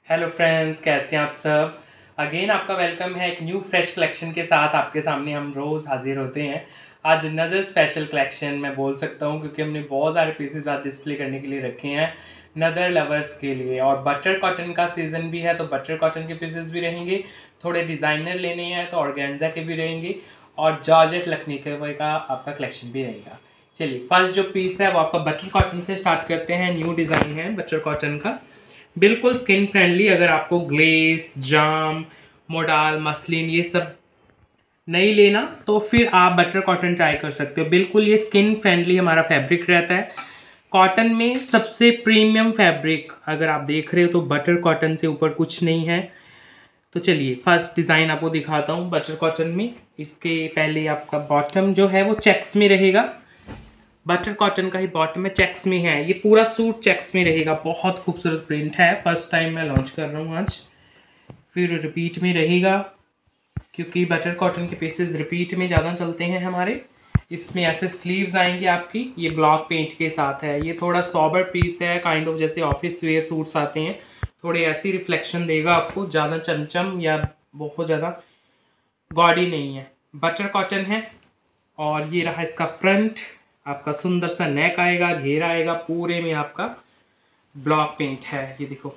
Hello friends, कैसे हैं आप सब। अगेन आपका वेलकम है एक न्यू फ्रेश कलेक्शन के साथ। आपके सामने हम रोज़ हाजिर होते हैं। आज नदर स्पेशल कलेक्शन मैं बोल सकता हूँ, क्योंकि हमने बहुत सारे पीसेस आज डिस्प्ले करने के लिए रखे हैं नदर लवर्स के लिए। और बटर कॉटन का सीज़न भी है, तो बटर कॉटन के पीसेस भी रहेंगे। थोड़े डिज़ाइनर लेने हैं तो ऑर्गेन्जा के भी रहेंगे, और जॉर्जेट लखनऊ का आपका कलेक्शन भी रहेगा। चलिए, फर्स्ट जो पीस है वो आपका बटर कॉटन से स्टार्ट करते हैं। न्यू डिज़ाइन है बटर कॉटन का, बिल्कुल स्किन फ्रेंडली। अगर आपको ग्लेस, जाम, मोडाल, मसलिन ये सब नहीं लेना तो फिर आप बटर कॉटन ट्राई कर सकते हो। बिल्कुल ये स्किन फ्रेंडली हमारा फैब्रिक रहता है। कॉटन में सबसे प्रीमियम फैब्रिक अगर आप देख रहे हो तो बटर कॉटन से ऊपर कुछ नहीं है। तो चलिए फर्स्ट डिज़ाइन आपको दिखाता हूँ बटर कॉटन में। इसके पहले आपका बॉटम जो है वो चेक्स में रहेगा। बटर कॉटन का ही बॉटम में चेक्स में है। ये पूरा सूट चेक्स में रहेगा। बहुत खूबसूरत प्रिंट है। फर्स्ट टाइम मैं लॉन्च कर रहा हूँ आज, फिर रिपीट में रहेगा, क्योंकि बटर कॉटन के पीसेस रिपीट में ज़्यादा चलते हैं हमारे। इसमें ऐसे स्लीव्स आएंगे आपकी, ये ब्लॉक पेंट के साथ है। ये थोड़ा सॉबर पीस है, काइंड ऑफ जैसे ऑफिस वेयर सूट्स आते हैं, थोड़ी ऐसी रिफ्लेक्शन देगा आपको। ज़्यादा चमचम या बहुत ज़्यादा गॉडी नहीं है, बटर कॉटन है। और ये रहा इसका फ्रंट, आपका सुंदर सा नेक आएगा, घेरा आएगा, पूरे में आपका ब्लॉक पेंट है। ये देखो,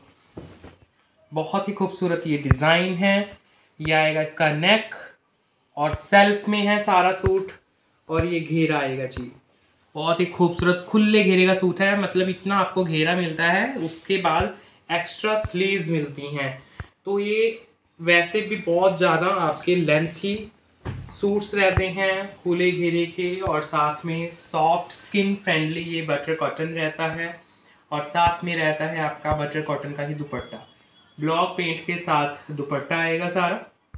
बहुत ही खूबसूरत ये डिज़ाइन है। ये आएगा इसका नेक, और सेल्फ में है सारा सूट, और ये घेरा आएगा जी। बहुत ही खूबसूरत खुले घेरे का सूट है, मतलब इतना आपको घेरा मिलता है। उसके बाद एक्स्ट्रा स्लीव्स मिलती हैं। तो ये वैसे भी बहुत ज़्यादा आपके लेंथी सूट्स रहते हैं खुले घेरे के, और साथ में सॉफ्ट स्किन फ्रेंडली ये बटर कॉटन रहता है। और साथ में रहता है आपका बटर कॉटन का ही दुपट्टा, ब्लॉक पेंट के साथ दुपट्टा आएगा सारा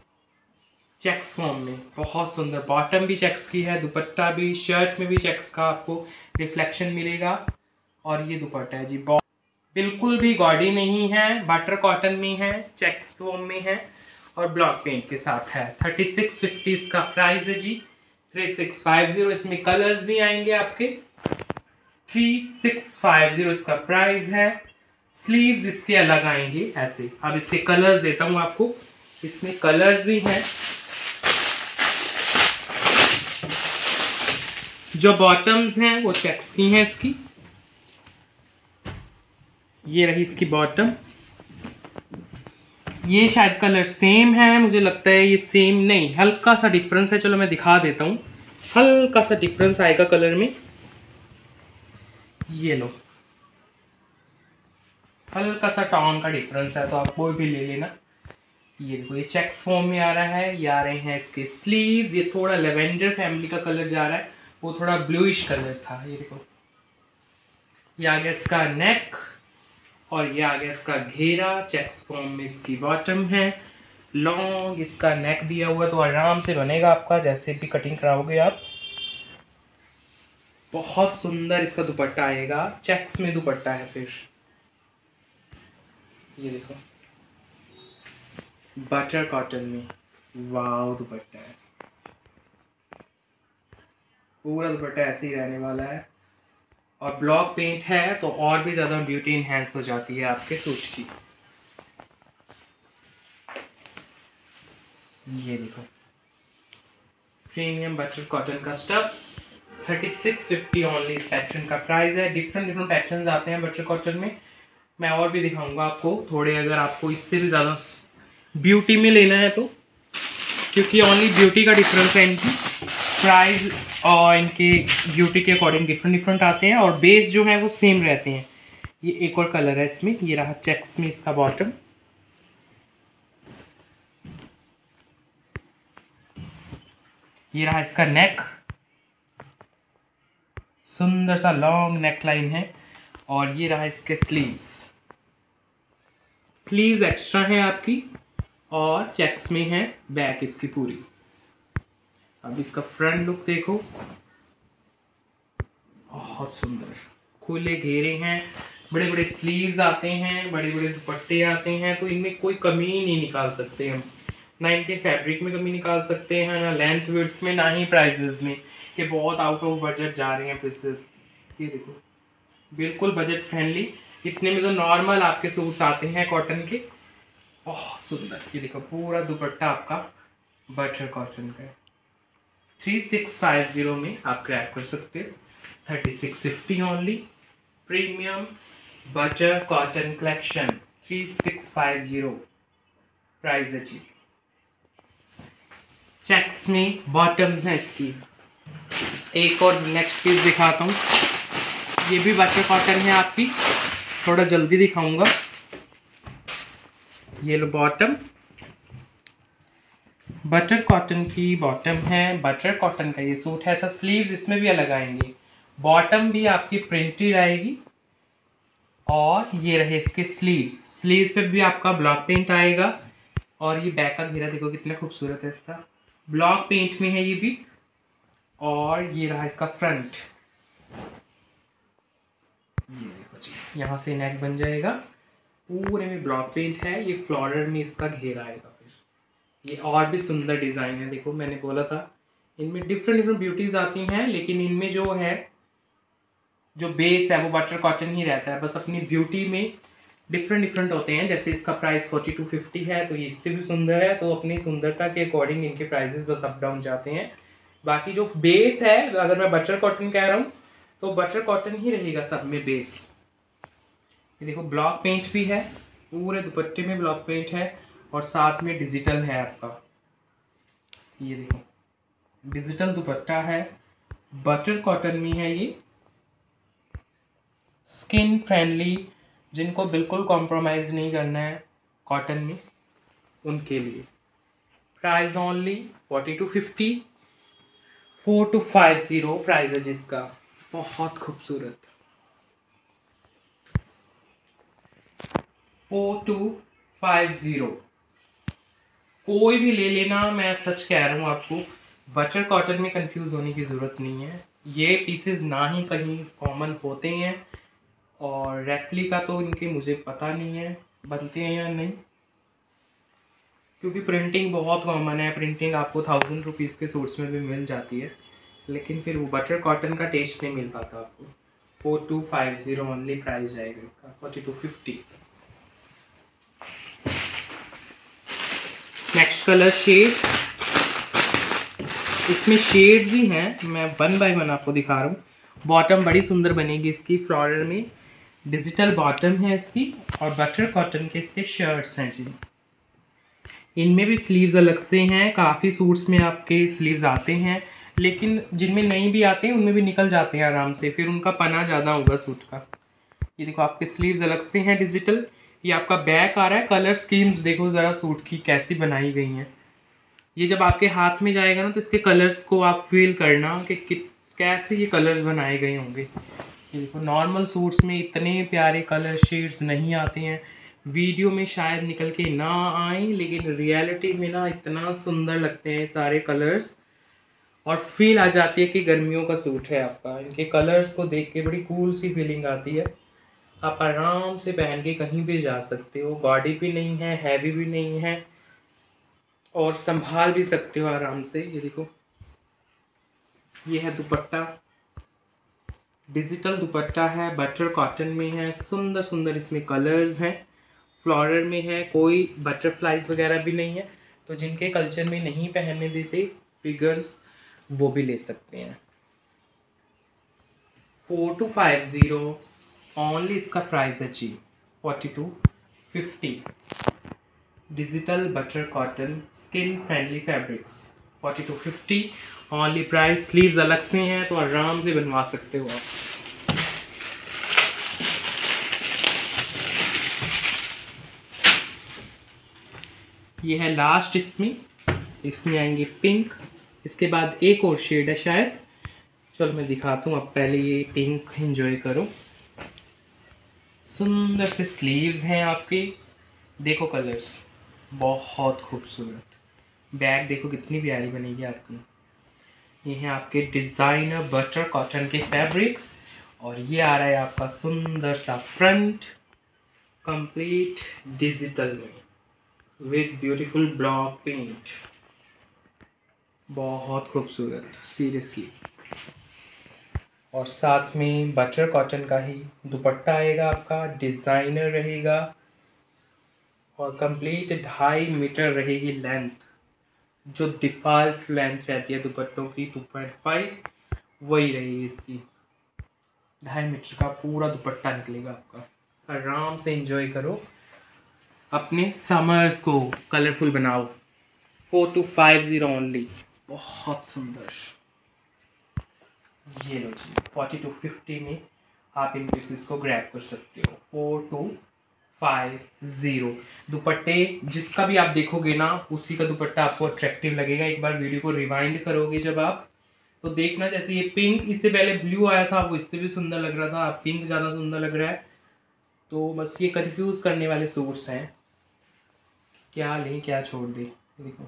चेक्स फॉर्म में। बहुत सुंदर, बॉटम भी चेक्स की है, दुपट्टा भी, शर्ट में भी चेक्स का आपको रिफ्लेक्शन मिलेगा। और ये दुपट्टा है जी, बिल्कुल भी गॉडी नहीं है, बटर कॉटन में है, चेक्स फॉर्म में है, और ब्लॉक पेंट के साथ है। 3650 इसका प्राइस है जी, 3650। इसमें कलर्स भी आएंगे आपके, 3650 इसका प्राइस है। स्लीव्स इसके अलग आएंगे ऐसे। अब इसके कलर्स देता हूं आपको, इसमें कलर्स भी हैं। जो बॉटम्स हैं वो चेक्स की हैं इसकी। ये रही इसकी बॉटम। ये शायद कलर सेम है, मुझे लगता है ये सेम नहीं, हल्का सा डिफरेंस है। चलो मैं दिखा देता हूँ, हल्का सा डिफरेंस आएगा कलर में। ये लो, हल्का सा टॉन का डिफरेंस है, तो आप कोई भी ले लेना। ये देखो, ये चेक्स फॉर्म में आ रहा है। ये आ रहे हैं इसके स्लीव्स। ये थोड़ा लेवेंडर फैमिली का कलर जा रहा है, वो थोड़ा ब्लूइश कलर था। ये देखो, ये आ गया इसका नेक, और ये आ गया इसका घेरा। चेक्स फॉर्म में इसकी बॉटम है। लॉन्ग इसका नेक दिया हुआ, तो आराम से बनेगा आपका, जैसे भी कटिंग कराओगे आप। बहुत सुंदर इसका दुपट्टा आएगा, चेक्स में दुपट्टा है। फिर ये देखो, बटर कॉटन में, वाव दुपट्टा है। पूरा दुपट्टा ऐसे ही रहने वाला है, और ब्लॉक पेंट है, तो और भी ज़्यादा ब्यूटी इनहेंस हो जाती है आपके सूट की। ये देखो, प्रीमियम बटर कॉटन का स्टफ, 3650 ओनली इस पैटर्न का प्राइस है। डिफरेंट पैटर्न्स आते हैं बटर कॉटन में, मैं और भी दिखाऊंगा आपको थोड़े, अगर आपको इससे भी ज़्यादा ब्यूटी में लेना है तो, क्योंकि ओनली ब्यूटी का डिफरेंस है इनकी प्राइस, और इनके ब्यूटी के अकॉर्डिंग डिफरेंट आते हैं, और बेस जो है वो सेम रहते हैं। ये एक और कलर है इसमें। ये रहा चेक्स में इसका बॉटम। ये रहा इसका नेक, सुंदर सा लॉन्ग नेक लाइन है। और ये रहा इसके स्लीव्स। स्लीव्स एक्स्ट्रा है आपकी, और चेक्स में है बैक इसकी पूरी। अब इसका फ्रंट लुक देखो, बहुत सुंदर खुले घेरे हैं, बड़े बड़े स्लीव्स आते हैं, बड़े बड़े दुपट्टे आते हैं। तो इनमें कोई कमी नहीं निकाल सकते हम, ना इनके फैब्रिक में कमी निकाल सकते हैं, ना लेंथ विड्थ में, ना ही प्राइसेस में कि बहुत आउट ऑफ बजट जा रहे हैं पीसेस। ये देखो, बिल्कुल बजट फ्रेंडली। इतने में तो नॉर्मल आपके सूट्स आते हैं कॉटन के, बहुत सुंदर। ये देखो पूरा दुपट्टा आपका बटर कॉटन का है। 3650 में आप क्रैक कर सकते हो। 3650 only. Premium butter cotton collection 3650 price achieve. Checks में बॉटम्स हैं इसकी। एक और नेक्स्ट पीस दिखाता हूँ। ये भी बटर कॉटन है आपकी, थोड़ा जल्दी दिखाऊंगा। ये लो बॉटम, बटर कॉटन की बॉटम है। बटर कॉटन का ये सूट है। अच्छा, स्लीव्स इसमें भी अलग आएंगे। बॉटम भी आपकी प्रिंटेड आएगी और ये रहे इसके स्लीव्स। स्लीव्स पे भी आपका ब्लॉक पेंट आएगा और ये बैक का घेरा देखो कितना खूबसूरत है इसका। ब्लॉक पेंट में है ये भी। और ये रहा इसका फ्रंट। ये देखो जी, यहाँ से नेक बन जाएगा। पूरे में ब्लॉक पेंट है। ये फ्लोरल में इसका घेरा आएगा। फिर ये और भी सुंदर डिज़ाइन है। देखो मैंने बोला था इनमें डिफरेंट डिफरेंट ब्यूटीज आती हैं, लेकिन इनमें जो है जो बेस है वो बटर कॉटन ही रहता है। बस अपनी ब्यूटी में डिफरेंट डिफरेंट होते हैं। जैसे इसका प्राइस 4250 है, तो ये इससे भी सुंदर है। तो अपनी सुंदरता के अकॉर्डिंग इनके प्राइसेस बस अप डाउन जाते हैं। बाकी जो बेस है, अगर मैं बटर कॉटन कह रहा हूँ तो बटर कॉटन ही रहेगा सब में बेस। ये देखो ब्लॉक पेंट भी है, पूरे दुपट्टे में ब्लॉक पेंट है और साथ में डिजिटल है आपका। ये देखो डिजिटल दुपट्टा है, बटर कॉटन में है। ये स्किन फ्रेंडली, जिनको बिल्कुल कॉम्प्रोमाइज़ नहीं करना है कॉटन में, उनके लिए। Price only 4250। 4250 प्राइस है जिसका। बहुत खूबसूरत। 4250 कोई भी ले लेना, मैं सच कह रहा हूँ आपको। बटर कॉटन में कंफ्यूज होने की ज़रूरत नहीं है। ये पीसेस ना ही कहीं कॉमन होते हैं और रेप्लिका तो इनके मुझे पता नहीं है बनते हैं या नहीं, क्योंकि प्रिंटिंग बहुत कॉमन है। प्रिंटिंग आपको 1000 रुपीज़ के सूट्स में भी मिल जाती है, लेकिन फिर वो बटर कॉटन का टेस्ट नहीं मिल पाता आपको। 4250 ओनली प्राइस जाएगा इसका। 4250। Next colour shade. इसमें शेड्स भी हैं, मैं वन बाय वन आपको दिखा रहा हूँ। बॉटम बड़ी सुंदर बनेगी इसकी, फ्लोरल में डिजिटल बॉटम है इसकी और बटर कॉटन के इसके शर्ट्स हैं जी। इनमें भी स्लीव्स अलग से हैं। काफ़ी सूट्स में आपके स्लीव्स आते हैं, लेकिन जिनमें नहीं भी आते हैं उनमें भी निकल जाते हैं आराम से, फिर उनका पना ज़्यादा होगा सूट का। ये देखो आपके स्लीव्स अलग से हैं डिजिटल। ये आपका बैक आ रहा है। कलर स्कीम्स देखो ज़रा सूट की कैसी बनाई गई हैं। ये जब आपके हाथ में जाएगा ना तो इसके कलर्स को आप फील करना कि कैसे ये कलर्स बनाए गए होंगे। ये देखो नॉर्मल सूट्स में इतने प्यारे कलर शेड्स नहीं आते हैं। वीडियो में शायद निकल के ना आए, लेकिन रियलिटी में ना इतना सुंदर लगते हैं सारे कलर्स और फील आ जाती है कि गर्मियों का सूट है आपका। इनके कलर्स को देख के बड़ी कूल सी फीलिंग आती है। आप आराम से पहन के कहीं भी जा सकते हो। गॉडी भी नहीं है, हैवी भी नहीं है और संभाल भी सकते हो आराम से। ये देखो ये है दुपट्टा, डिजिटल दुपट्टा है, बटर कॉटन में है। सुंदर सुंदर इसमें कलर्स हैं। फ्लोरल में है, कोई बटरफ्लाइज वगैरह भी नहीं है। तो जिनके कल्चर में नहीं पहनने देते फिगर्स, वो भी ले सकते हैं। 4250 ओनली इसका प्राइस है जी। 4250। Digital butter cotton skin friendly fabrics 4250 only price. Sleeves अलग से हैं तो आराम से बनवा सकते हो आप। ये है लास्ट। इसमें आएंगे पिंक। इसके बाद एक और शेड है शायद, चलो मैं दिखाता हूँ। अब पहले ये पिंक एंजॉय करो। सुंदर से स्लीव्स हैं आपके। देखो कलर्स बहुत खूबसूरत। बैग देखो कितनी प्यारी बनेगी आपकी। ये है आपके डिज़ाइनर बटर कॉटन के फैब्रिक्स और ये आ रहा है आपका सुंदर सा फ्रंट, कंप्लीट डिजिटल में विद ब्यूटीफुल ब्लॉक पेंट। बहुत खूबसूरत सीरियसली। और साथ में बटर कॉटन का ही दुपट्टा आएगा आपका, डिज़ाइनर रहेगा। और कंप्लीट 2.5 मीटर रहेगी लेंथ। जो डिफ़ॉल्ट लेंथ रहती है दुपट्टों की 2.5 वही रहेगी इसकी। 2.5 मीटर का पूरा दुपट्टा निकलेगा आपका। आराम से एंजॉय करो, अपने समर्स को कलरफुल बनाओ। 4250 ओनली, बहुत सुंदर। ये लो जी, 4250 में आप इन पीसेस को ग्रैब कर सकते हो। 4250 दुपट्टे जिसका भी आप देखोगे ना उसी का दुपट्टा आपको अट्रैक्टिव लगेगा। एक बार वीडियो को रिवाइंड करोगे जब आप, तो देखना जैसे ये पिंक, इससे पहले ब्लू आया था वो इससे भी सुंदर लग रहा था, अब पिंक ज़्यादा सुंदर लग रहा है। तो बस ये कंफ्यूज करने वाले सोर्स हैं, क्या लें क्या छोड़ दें। देखो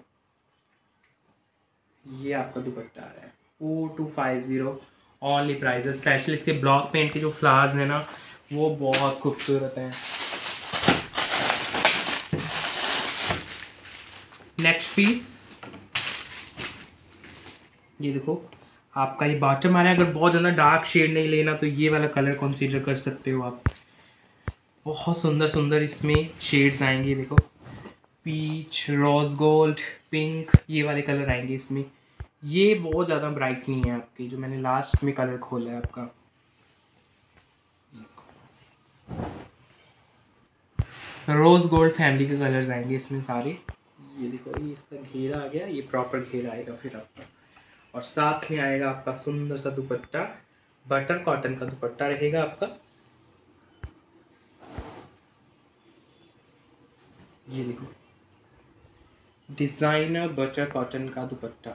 ये आपका दुपट्टा आ रहा है 4250 ओनली प्राइस। स्पेशली इसके ब्लॉक पेंट के जो फ्लावर्स हैं ना वो बहुत खूबसूरत हैं। नेक्स्ट पीस ये देखो, आपका ये बॉटम आ रहा है। अगर बहुत ज़्यादा डार्क शेड नहीं लेना तो ये वाला कलर कंसीडर कर सकते हो आप। बहुत सुंदर सुंदर इसमें शेड्स आएंगे। देखो पीच, रोज गोल्ड, पिंक, ये वाले कलर आएंगे इसमें। ये बहुत ज़्यादा ब्राइट नहीं है आपकी, जो मैंने लास्ट में कलर खोला है आपका। रोज़ गोल्ड फैमिली के कलर्स आएंगे इसमें सारे। ये देखो ये इसका घेरा आ गया, ये प्रॉपर घेरा आएगा फिर आपका। और साथ में आएगा आपका सुंदर सा दुपट्टा, बटर कॉटन का दुपट्टा रहेगा आपका। ये देखो डिज़ाइनर बटर कॉटन का दुपट्टा,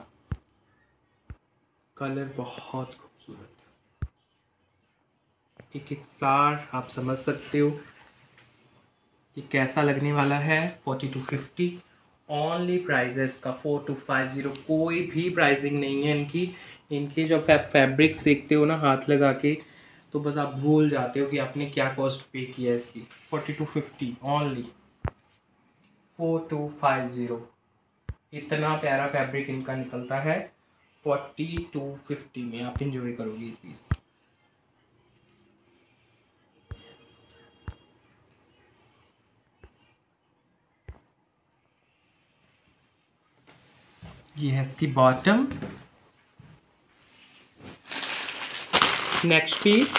कलर बहुत खूबसूरत। एक एक फ्लावर आप समझ सकते हो ये कैसा लगने वाला है। 4250 ओनली प्राइजेस का 4250। कोई भी प्राइसिंग नहीं है इनकी। इनकी जब फैब्रिक्स देखते हो ना हाथ लगा के, तो बस आप भूल जाते हो कि आपने क्या कॉस्ट पे किया है इसकी। 4250 ओनली 4250। इतना प्यारा फैब्रिक इनका निकलता है 4250 में। आप इंजॉय करोगे ये पीस। ये है इसकी बॉटम। नेक्स्ट पीस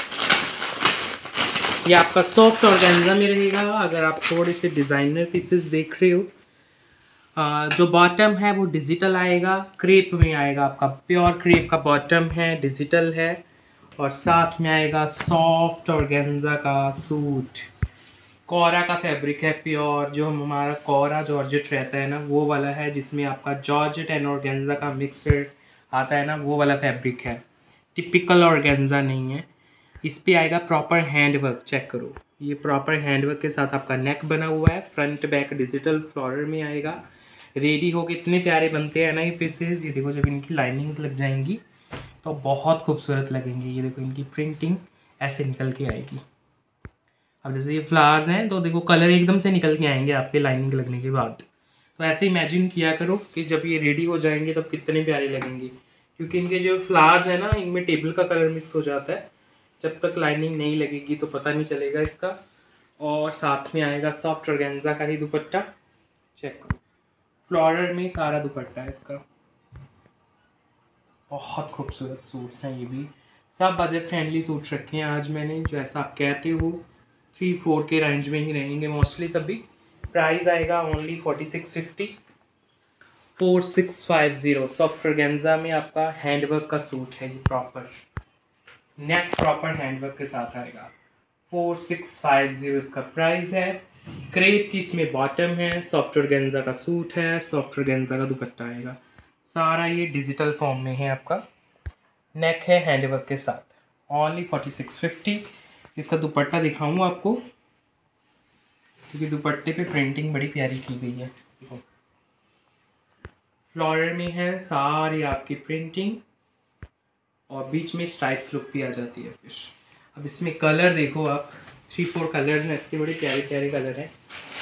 ये आपका सॉफ्ट ऑर्गेन्जा में रहेगा। अगर आप थोड़े से डिज़ाइनर पीसेस देख रहे हो, जो बॉटम है वो डिजिटल आएगा, क्रेप में आएगा आपका। प्योर क्रेप का बॉटम है, डिजिटल है। और साथ में आएगा सॉफ्ट ऑर्गेन्जा का सूट। कोरा का फैब्रिक है प्योर, जो हमारा कोरा जॉर्जेट रहता है ना वो वाला है, जिसमें आपका जॉर्जेट एंड ऑर्गेन्जा का मिक्सर आता है ना, वो वाला फैब्रिक है। टिपिकल ऑर्गेन्जा नहीं है। इस पे आएगा प्रॉपर हैंड वर्क, चेक करो। ये प्रॉपर हैंड वर्क के साथ आपका नेक बना हुआ है, फ्रंट बैक डिजिटल फ्लोरल में आएगा। रेडी हो के इतने प्यारे बनते हैं ना ये पीसेस। ये देखो जब इनकी लाइनिंग्स लग जाएंगी तो बहुत खूबसूरत लगेंगे। ये देखो इनकी प्रिंटिंग ऐसे निकल के आएगी। अब जैसे ये फ्लावर्स हैं तो देखो कलर एकदम से निकल के आएंगे आपके लाइनिंग लगने के बाद। तो ऐसे इमेजिन किया करो कि जब ये रेडी हो जाएंगे तब कितने प्यारे लगेंगे, क्योंकि इनके जो फ्लावर्स हैं ना इनमें टेबल का कलर मिक्स हो जाता है। जब तक लाइनिंग नहीं लगेगी तो पता नहीं चलेगा इसका। और साथ में आएगा सॉफ्ट ऑर्गेन्जा का ही दुपट्टा, चेक करो फ्लोरल में सारा दुपट्टा है इसका। बहुत खूबसूरत सूट्स हैं ये भी, सब बजट फ्रेंडली सूट्स रखे हैं आज मैंने। जो ऐसा आप कहते हो 3-4 के रेंज में ही रहेंगे मोस्टली सभी। प्राइस आएगा ओनली 4650। 4650 सॉफ्ट ऑर्गेन्जा में आपका हैंडवर्क का सूट है। ये प्रॉपर नेक प्रॉपर हैंडवर्क के साथ आएगा। 4650 इसका प्राइस है। क्रेप की इसमें बॉटम है, सॉफ्ट ऑर्गेन्जा का सूट है, सॉफ्ट ऑर्गेन्जा का दुपट्टा आएगा। सारा ये डिजिटल फॉर्म में है आपका। नेक है हैंडवर्क के साथ। ओनली 4650। इसका दुपट्टा दिखाऊँ आपको, क्योंकि दुपट्टे पे प्रिंटिंग बड़ी प्यारी की गई है। देखो फ्लोरल में है सारी आपकी प्रिंटिंग, और बीच में स्ट्राइप्स लुक भी आ जाती है फिर। अब इसमें कलर देखो आप, 3-4 कलर्स हैं इसके, बड़े प्यारे प्यारे कलर हैं।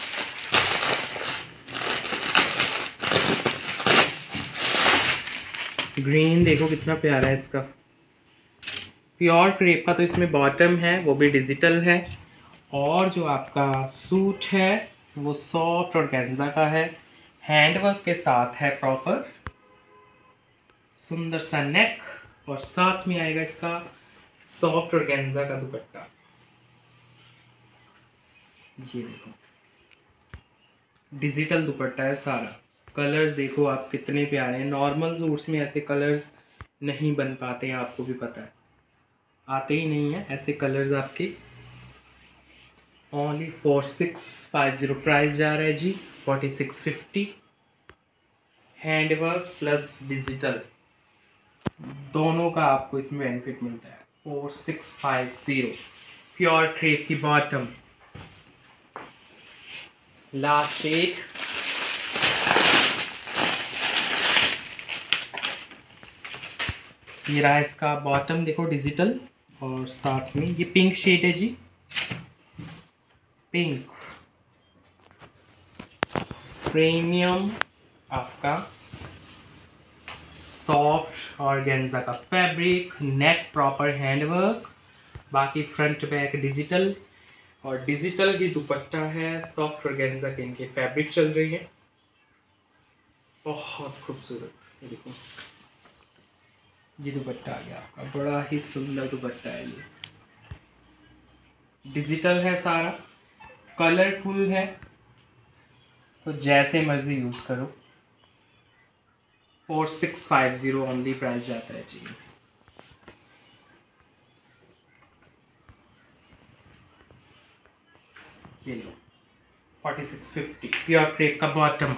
ग्रीन देखो कितना प्यारा है इसका। प्योर क्रेप का तो इसमें बॉटम है वो भी डिजिटल है, और जो आपका सूट है वो सॉफ्ट ऑर्गेन्जा का है, हैंडवर्क के साथ है प्रॉपर, सुंदर सा नेक, और साथ में आएगा इसका सॉफ्ट ऑर्गेन्जा का दुपट्टा। ये देखो डिजिटल दुपट्टा है सारा। कलर्स देखो आप कितने प्यारे हैं। नॉर्मल सूट्स में ऐसे कलर्स नहीं बन पाते हैं, आपको भी पता है, आते ही नहीं है ऐसे कलर्स आपके। ओनली 4650 प्राइस जा रहा है जी, 4650। हैंडवर्क प्लस डिजिटल दोनों का आपको इसमें बेनिफिट मिलता है। 4650 प्योर क्रेप की बॉटम। लास्ट शेड, ये रहा इसका बॉटम, देखो डिजिटल, और साथ में ये पिंक शेड है जी, पिंक प्रीमियम आपका सॉफ्ट ऑर्गेन्जा का फैब्रिक, नेक प्रॉपर हैंडवर्क, बाकी फ्रंट बैक डिजिटल, और डिजिटल की दुपट्टा है, सॉफ्ट ऑर्गेन्जा के इनके फैब्रिक चल रही है, बहुत खूबसूरत। ये देखो ये दुपट्टा आ गया आपका, बड़ा ही सुंदर दुपट्टा है। ये डिजिटल है सारा, कलरफुल है, तो जैसे मर्जी यूज करो। 4650 ओनली प्राइस जाता है जी। ये लो 4650 प्योर क्रेप का बॉटम।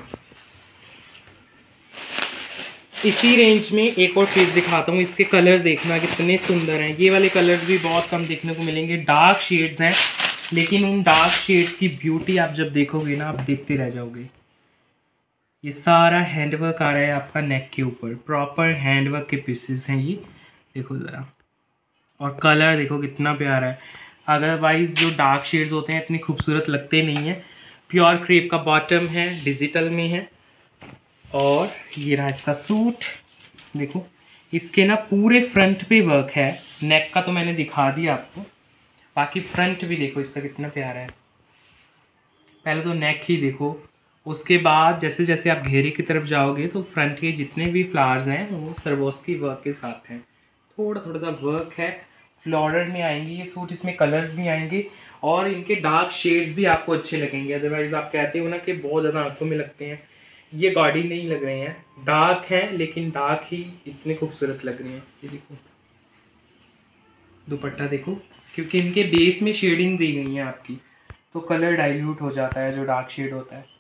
इसी रेंज में एक और चीज़ दिखाता हूँ, इसके कलर्स देखना कितने सुंदर हैं। ये वाले कलर्स भी बहुत कम देखने को मिलेंगे, डार्क शेड्स हैं, लेकिन उन डार्क शेड्स की ब्यूटी आप जब देखोगे ना, आप देखते रह जाओगे। ये सारा हैंडवर्क आ रहा है आपका नेक के ऊपर, प्रॉपर हैंडवर्क के पीसेस हैं ये, देखो ज़रा, और कलर देखो कितना प्यारा है। अदरवाइज जो डार्क शेड्स होते हैं इतने खूबसूरत लगते नहीं हैं। प्योर क्रेप का बॉटम है, डिजिटल में है, और ये रहा इसका सूट। देखो इसके ना पूरे फ्रंट पे वर्क है, नेक का तो मैंने दिखा दिया आपको, बाकी फ्रंट भी देखो इसका कितना प्यारा है। पहले तो नेक ही देखो, उसके बाद जैसे जैसे आप घेरे की तरफ जाओगे तो फ्रंट के जितने भी फ्लावर्स हैं वो सरवोस्की वर्क के साथ हैं। थोड़ा थोड़ा सा वर्क है, फ्लोरल में आएंगे ये सूट, इसमें कलर्स भी आएंगे, और इनके डार्क शेड्स भी आपको अच्छे लगेंगे। अदरवाइज आप कहते हो ना कि बहुत ज़्यादा आंखों में लगते हैं, ये गॉडी नहीं लग रहे हैं, डार्क हैं लेकिन डार्क ही इतने खूबसूरत लग रहे हैं। ये देखो दुपट्टा देखो, क्योंकि इनके बेस में शेडिंग दी गई है आपकी, तो कलर डाइल्यूट हो जाता है जो डार्क शेड होता है।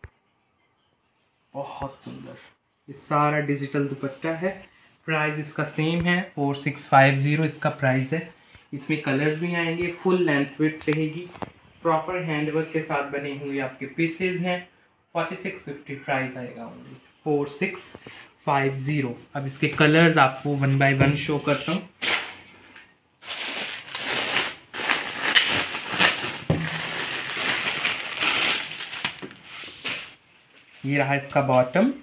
बहुत सुंदर, ये सारा डिजिटल दुपट्टा है। प्राइस इसका सेम है, 4650 इसका प्राइस है। इसमें कलर्स भी आएंगे, फुल लेंथ विड्थ रहेगी, प्रॉपर हैंडवर्क के साथ बने हुए आपके पीसेज हैं। 4650 प्राइस आएगा ओनली, 4650। अब इसके कलर्स आपको वन बाय वन शो करता हूँ। ये रहा इसका बॉटम,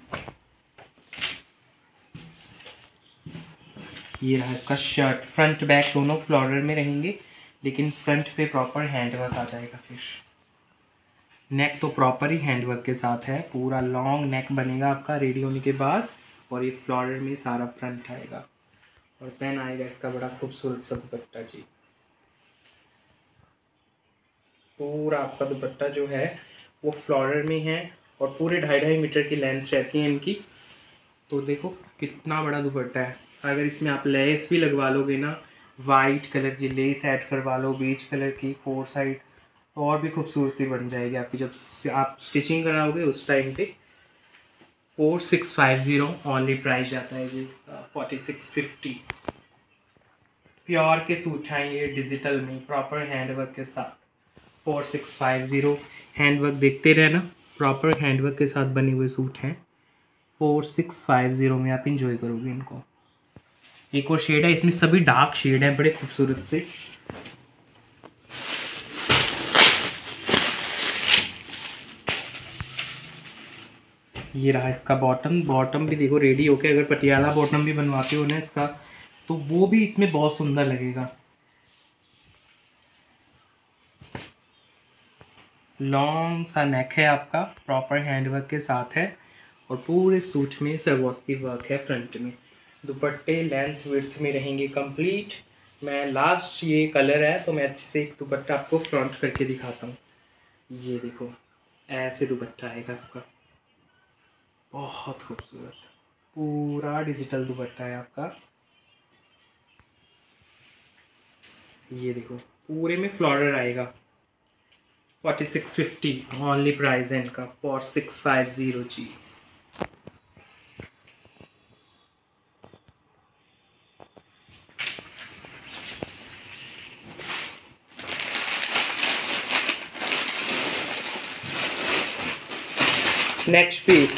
ये रहा इसका शर्ट। फ्रंट बैक दोनों फ्लोरल में रहेंगे, लेकिन फ्रंट पे प्रॉपर हैंडवर्क आ जाएगा। फिर नेक तो प्रॉपर ही हैंडवर्क के साथ है, पूरा लॉन्ग नेक बनेगा आपका रेडी होने के बाद, और ये फ्लोरल में सारा फ्रंट आएगा, और देन आएगा इसका बड़ा खूबसूरत सा दुपट्टा जी। पूरा आपका दुपट्टा जो है वो फ्लोरल में है, और पूरे 2.5 मीटर की लेंथ रहती है इनकी। तो देखो कितना बड़ा दुपट्टा है। अगर इसमें आप लेस भी लगवा लोगे ना, वाइट कलर की लेस ऐड करवा लो, बीच कलर की 4 साइड, तो और भी खूबसूरती बन जाएगी आपकी जब आप स्टिचिंग कराओगे उस टाइम पे। 4650 ओनली प्राइस जाता है जी इसका, 4650। प्योर के सूट हैं ये, डिजिटल में प्रॉपर हैंडवर्क के साथ। 4650 हैंडवर्क देखते रहना, प्रॉपर हैंडवर्क के साथ बने हुए सूट हैं। 4650 में आप इंजॉय करोगे इनको। एक और शेड है, इसमें सभी डार्क शेड हैं बड़े खूबसूरत से। ये रहा इसका बॉटम। बॉटम भी देखो रेडी होके, अगर पटियाला बॉटम भी बनवाते हो ना इसका, तो वो भी इसमें बहुत सुंदर लगेगा। लॉन्ग सा नेक है आपका, प्रॉपर हैंडवर्क के साथ है और पूरे सूट में सरवोस्की वर्क है फ्रंट में। दुपट्टे लेंथ विड्थ में रहेंगे कंप्लीट। मैं लास्ट ये कलर है तो मैं अच्छे से एक दुपट्टा आपको फ्रंट करके दिखाता हूँ। ये देखो, ऐसे दुपट्टा आएगा आपका, बहुत खूबसूरत, पूरा डिजिटल दुपट्टा है आपका। ये देखो, पूरे में फ्लोरल आएगा। 4650 ओनली प्राइस है इनका, 4650 जी। नेक्स्ट पीस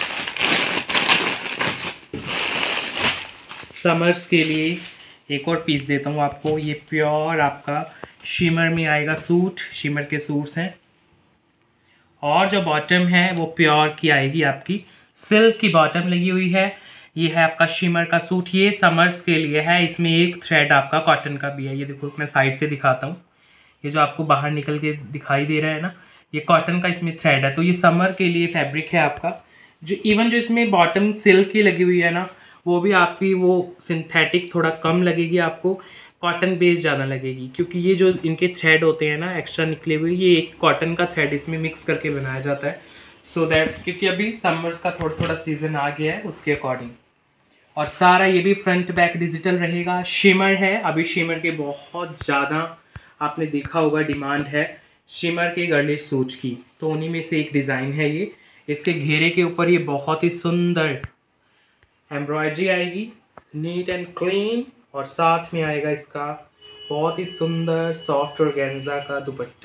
समर्स के लिए एक और पीस देता हूँ आपको। ये प्योर आपका शिमर में आएगा सूट, शिमर के सूट्स हैं और जो बॉटम है वो प्योर की आएगी आपकी, सिल्क की बॉटम लगी हुई है। ये है आपका शिमर का सूट, ये समर्स के लिए है। इसमें एक थ्रेड आपका कॉटन का भी है। ये देखो, मैं साइड से दिखाता हूँ, ये जो आपको बाहर निकल के दिखाई दे रहा है ना, ये कॉटन का इसमें थ्रेड है। तो ये समर के लिए फैब्रिक है आपका। जो इवन जो इसमें बॉटम सिल्क की लगी हुई है ना, वो भी आपकी वो सिंथेटिक थोड़ा कम लगेगी आपको, कॉटन बेस ज़्यादा लगेगी, क्योंकि ये जो इनके थ्रेड होते हैं ना एक्स्ट्रा निकले हुए, ये एक कॉटन का थ्रेड इसमें मिक्स करके बनाया जाता है। सो दैट, क्योंकि अभी समर्स का थोड़ा थोड़ा सीजन आ गया है उसके अकॉर्डिंग। और सारा ये भी फ्रंट बैक डिजिटल रहेगा। शिमर है, अभी शिमर के बहुत ज़्यादा आपने देखा होगा डिमांड है शिमर के गर्लिश सूट की, तो उन्हीं में से एक डिज़ाइन है ये। इसके घेरे के ऊपर ये बहुत ही सुंदर एम्ब्रॉयडरी आएगी, नीट एंड क्लीन, और साथ में आएगा इसका बहुत ही सुंदर सॉफ्ट ऑर्गेन्जा का दुपट्टा।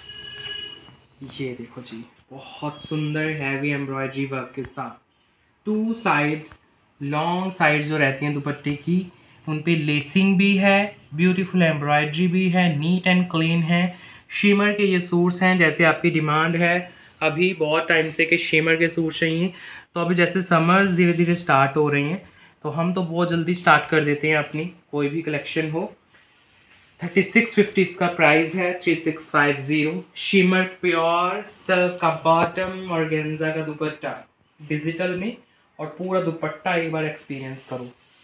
ये देखो जी, बहुत सुंदर हैवी एम्ब्रॉयडरी वर्क के साथ, टू साइड लॉन्ग साइड जो रहती हैं दुपट्टे की, उन पे लेसिंग भी है, ब्यूटीफुल एम्ब्रॉयडरी भी है, नीट एंड क्लीन है। शिमर के ये सूट्स हैं, जैसे आपकी डिमांड है अभी बहुत टाइम से कि शिमर के सूट चाहिए, तो अभी जैसे समर्स धीरे धीरे स्टार्ट हो रहे हैं तो हम तो बहुत जल्दी स्टार्ट कर देते हैं अपनी कोई भी कलेक्शन हो। 3650 इसका प्राइस है, 3650। शिमर प्योर सिल्क का बॉटम और ऑर्गेन्जा का दुपट्टा डिजिटल में, और पूरा दुपट्टा एक बार एक्सपीरियंस करो।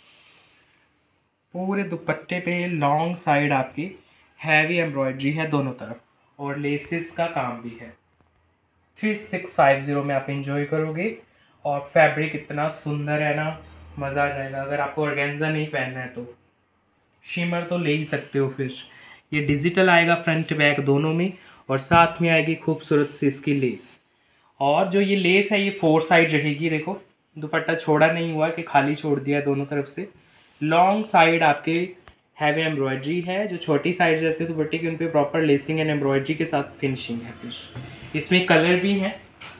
पूरे दुपट्टे पे लॉन्ग साइड आपकी हैवी एम्ब्रॉयडरी है दोनों तरफ, और लेसिस का काम भी है। 3650 में आप एंजॉय करोगे, और फैब्रिक इतना सुंदर है ना, मज़ा आ जाएगा। अगर आपको ऑर्गेन्जा नहीं पहनना है तो शिमर तो ले ही सकते हो। फिर ये डिजिटल आएगा फ्रंट बैक दोनों में, और साथ में आएगी खूबसूरत सी इसकी लेस। और जो ये लेस है ये 4 साइड रहेगी। देखो, दुपट्टा छोड़ा नहीं हुआ कि खाली छोड़ दिया है, दोनों तरफ से लॉन्ग साइड आपके हैवी एम्ब्रॉयडरी है। जो छोटी साइड रहती है दुपट्टे की, उन पे प्रॉपर लेसिंग एंड एम्ब्रॉयडरी के साथ फिनिशिंग है। फिर इसमें कलर भी है,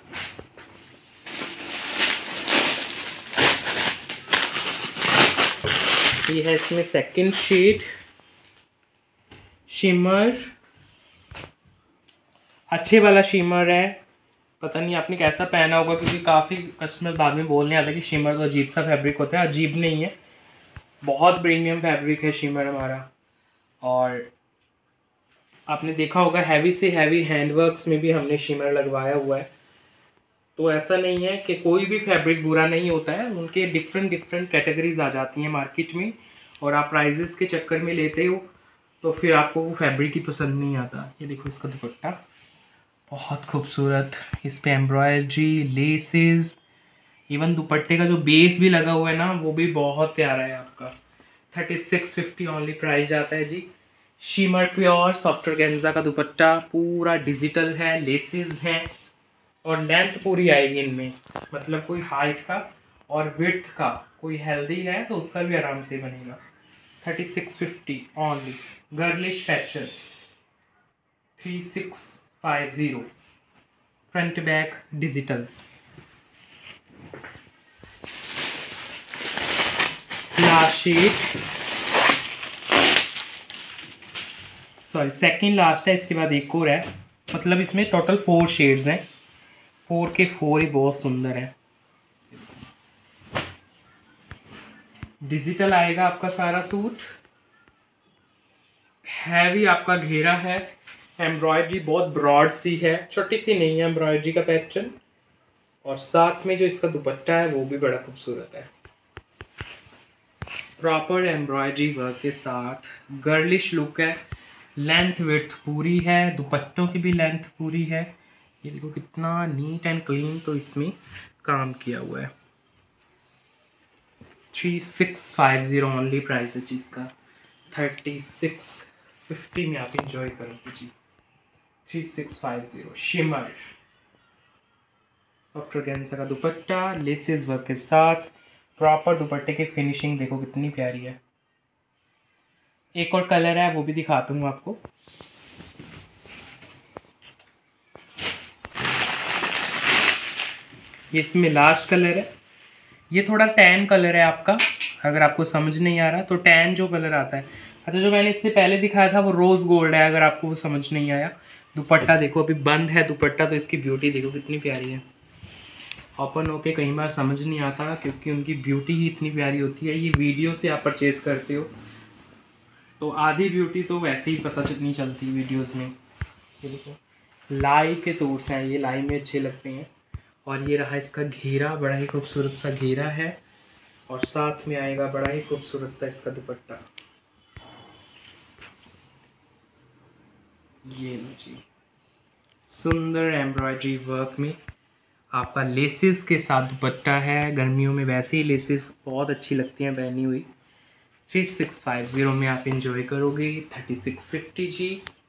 ये है इसमें सेकंड शेड शिमर, अच्छे वाला शिमर है। पता नहीं आपने कैसा पहना होगा, क्योंकि काफ़ी कस्टमर बाद में बोलने आता है कि शिमर तो अजीब सा फैब्रिक होता है। अजीब नहीं है, बहुत प्रीमियम फैब्रिक है शिमर हमारा। और आपने देखा होगा हैवी से हैवी हैंडवर्क्स में भी हमने शिमर लगवाया हुआ है। तो ऐसा नहीं है कि कोई भी फैब्रिक बुरा नहीं होता है, उनके डिफरेंट डिफरेंट कैटेगरीज आ जाती हैं मार्केट में, और आप प्राइजेस के चक्कर में लेते हो तो फिर आपको वो फैब्रिक ही पसंद नहीं आता। ये देखो इसका दुपट्टा बहुत खूबसूरत, इस पे एम्ब्रॉयडरी, लेसेस, इवन दुपट्टे का जो बेस भी लगा हुआ है ना, वो भी बहुत प्यारा है आपका। 3650 ओनली प्राइस जाता है जी। शिमर प्योर सॉफ्ट ऑर्गेन्जा का दुपट्टा, पूरा डिजिटल है, लेसेस हैं, और लेंथ पूरी आएगी इनमें, मतलब कोई हाइट का और विड्थ का कोई हेल्दी है तो उसका भी आराम से बनेगा। 3650 ओनली, गर्लिश फैक्चर 3650, front back digital. Last shade, sorry second last है, इसके बाद एक और है। मतलब इसमें टोटल 4 शेड्स हैं, 4 के 4 ही बहुत सुंदर है। डिजिटल आएगा आपका सारा सूट, हैवी आपका घेरा है, एम्ब्रॉयडरी बहुत ब्रॉड सी है, छोटी सी नहीं है एम्ब्रॉयडरी का पैटर्न। और साथ में जो इसका दुपट्टा है वो भी बड़ा खूबसूरत है, प्रॉपर एम्ब्रॉयडरी वर्क के साथ, गर्लिश लुक है। लेंथ विड्थ पूरी है, दुपट्टों की भी लेंथ पूरी है। ये देखो कितना नीट एंड क्लीन तो इसमें काम किया हुआ है। 3650 ओनली प्राइस है चीज़ का। 3650 में आप इंजॉय करोगे जी। 3650 शिमर सॉफ्ट ऑर्गेन्जा का दुपट्टा लेसेस वर्क के साथ। प्रॉपर दुपट्टे की फिनिशिंग देखो कितनी प्यारी है। एक और कलर है वो भी दिखाता हूँ आपको। ये इसमें लास्ट कलर है, ये थोड़ा टैन कलर है आपका, अगर आपको समझ नहीं आ रहा तो टैन जो कलर आता है। अच्छा, जो मैंने इससे पहले दिखाया था वो रोज़ गोल्ड है, अगर आपको वो समझ नहीं आया। दुपट्टा देखो अभी बंद है दुपट्टा, तो इसकी ब्यूटी देखो कितनी प्यारी है। ओपन होके कई बार समझ नहीं आता क्योंकि उनकी ब्यूटी ही इतनी प्यारी होती है। ये वीडियो से आप परचेज़ करते हो तो आधी ब्यूटी तो वैसे ही पता नहीं चलती वीडियोस में। ये देखो लाइव के सूट्स हैं, ये लाइव में अच्छे लगते हैं। और ये रहा इसका घेरा, बड़ा ही खूबसूरत सा घेरा है। और साथ में आएगा बड़ा ही खूबसूरत सा इसका दुपट्टा। ये लो जी, सुंदर एम्ब्रॉयडरी वर्क में आपका लेसेस के साथ दुपट्टा है। गर्मियों में वैसे ही लेसेस बहुत अच्छी लगती हैं पहनी हुई। 3650 में आप इंजॉय करोगे। 3650 जी।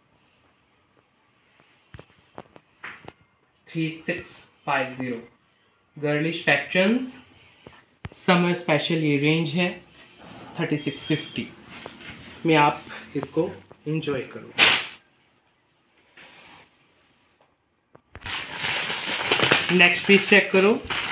3650 गर्लिश फैक्शंस समर स्पेशल ये रेंज है। 3650 में आप इसको इंजॉय करोगे। नेक्स्ट पीस चेक करो,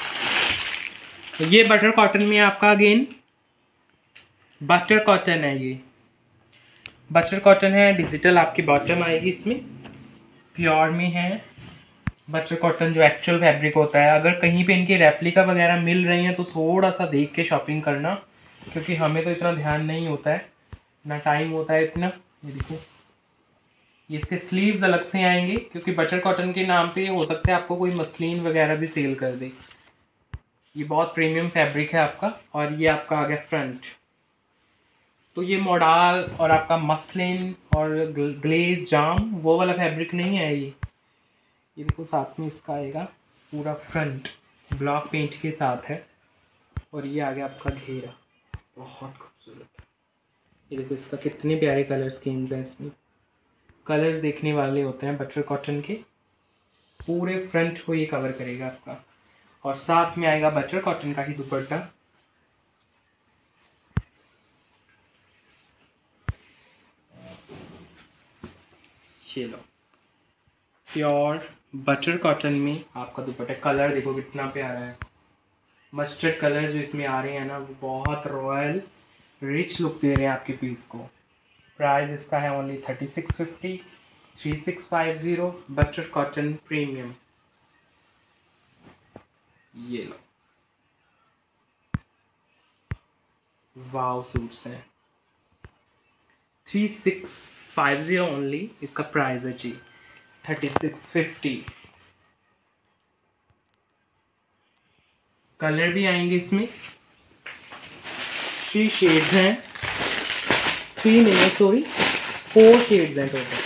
ये बटर कॉटन में आपका अगेन बटर कॉटन है। ये बटर कॉटन है, डिजिटल आपकी बॉटम आएगी इसमें, प्योर में है। बटर कॉटन जो एक्चुअल फैब्रिक होता है, अगर कहीं पे इनकी रेप्लिका वगैरह मिल रही हैं तो थोड़ा सा देख के शॉपिंग करना, क्योंकि हमें तो इतना ध्यान नहीं होता है, ना टाइम होता है इतना। ये देखो ये इसके स्लीव्स अलग से आएंगे, क्योंकि बटर कॉटन के नाम पे हो सकता है आपको कोई मसलिन वगैरह भी सेल कर दे। ये बहुत प्रीमियम फैब्रिक है आपका। और ये आपका आ गया फ्रंट, तो ये मॉडल और आपका मसलिन और ग्लेज जाम वो वाला फैब्रिक नहीं है ये देखो साथ में इसका आएगा पूरा फ्रंट ब्लॉक पेंट के साथ है। और ये आ गया आपका घेरा, बहुत खूबसूरत। ये देखो इसका कितने प्यारे कलर स्कीम्स हैं इसमें, कलर्स देखने वाले होते हैं बटर कॉटन के। पूरे फ्रंट को ये कवर करेगा आपका। और साथ में आएगा बटर कॉटन का ही दुपट्टा। ये लो प्योर बटर कॉटन में आपका दुपट्टा। कलर देखो कितना प्यारा है, मस्टर्ड कलर जो इसमें आ रहे हैं ना वो बहुत रॉयल रिच लुक दे रहे हैं आपके पीस को। प्राइस इसका है ओनली 3650। 3650 butter cotton premium. ये लो वाव सूट्स हैं। 3650 ओनली इसका प्राइस है जी। 3650। कलर भी आएंगे इसमें, 3 शेड्स हैं, 3 नहीं है सॉरी 4 शेड्स हैं टोटल।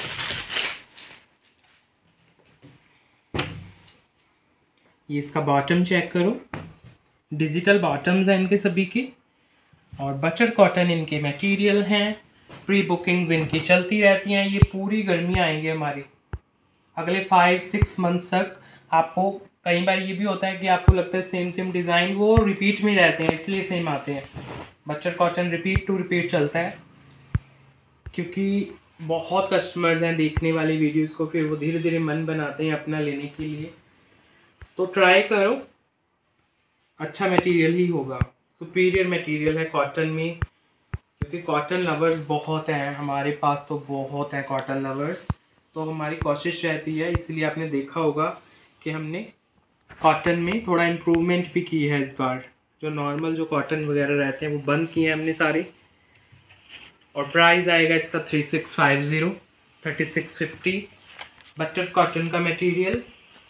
ये इसका बॉटम चेक करो, डिजिटल बॉटम्स हैं इनके सभी के। और बटर कॉटन इनके मटेरियल हैं। प्री बुकिंग्स इनकी चलती रहती हैं। ये पूरी गर्मी आएंगे हमारी अगले 5-6 मंथ्स तक। आपको कई बार ये भी होता है कि आपको लगता है सेम सेम डिज़ाइन, वो रिपीट में रहते हैं इसलिए सेम आते हैं। Butter cotton repeat to repeat चलता है, क्योंकि बहुत कस्टमर्स हैं देखने वाली वीडियोस को, फिर वो धीरे धीरे मन बनाते हैं अपना लेने के लिए। तो ट्राई करो, अच्छा मटेरियल ही होगा, सुपीरियर मटेरियल है कॉटन में, क्योंकि कॉटन लवर्स बहुत हैं हमारे पास, तो बहुत हैं कॉटन लवर्स। तो हमारी कोशिश रहती है, इसलिए आपने देखा होगा कि हमने कॉटन में थोड़ा इम्प्रूवमेंट भी की है इस बार। जो नॉर्मल जो कॉटन वगैरह रहते हैं वो बंद किए हैं हमने सारे। और प्राइस आएगा इसका 3650। 3650 बटर कॉटन का material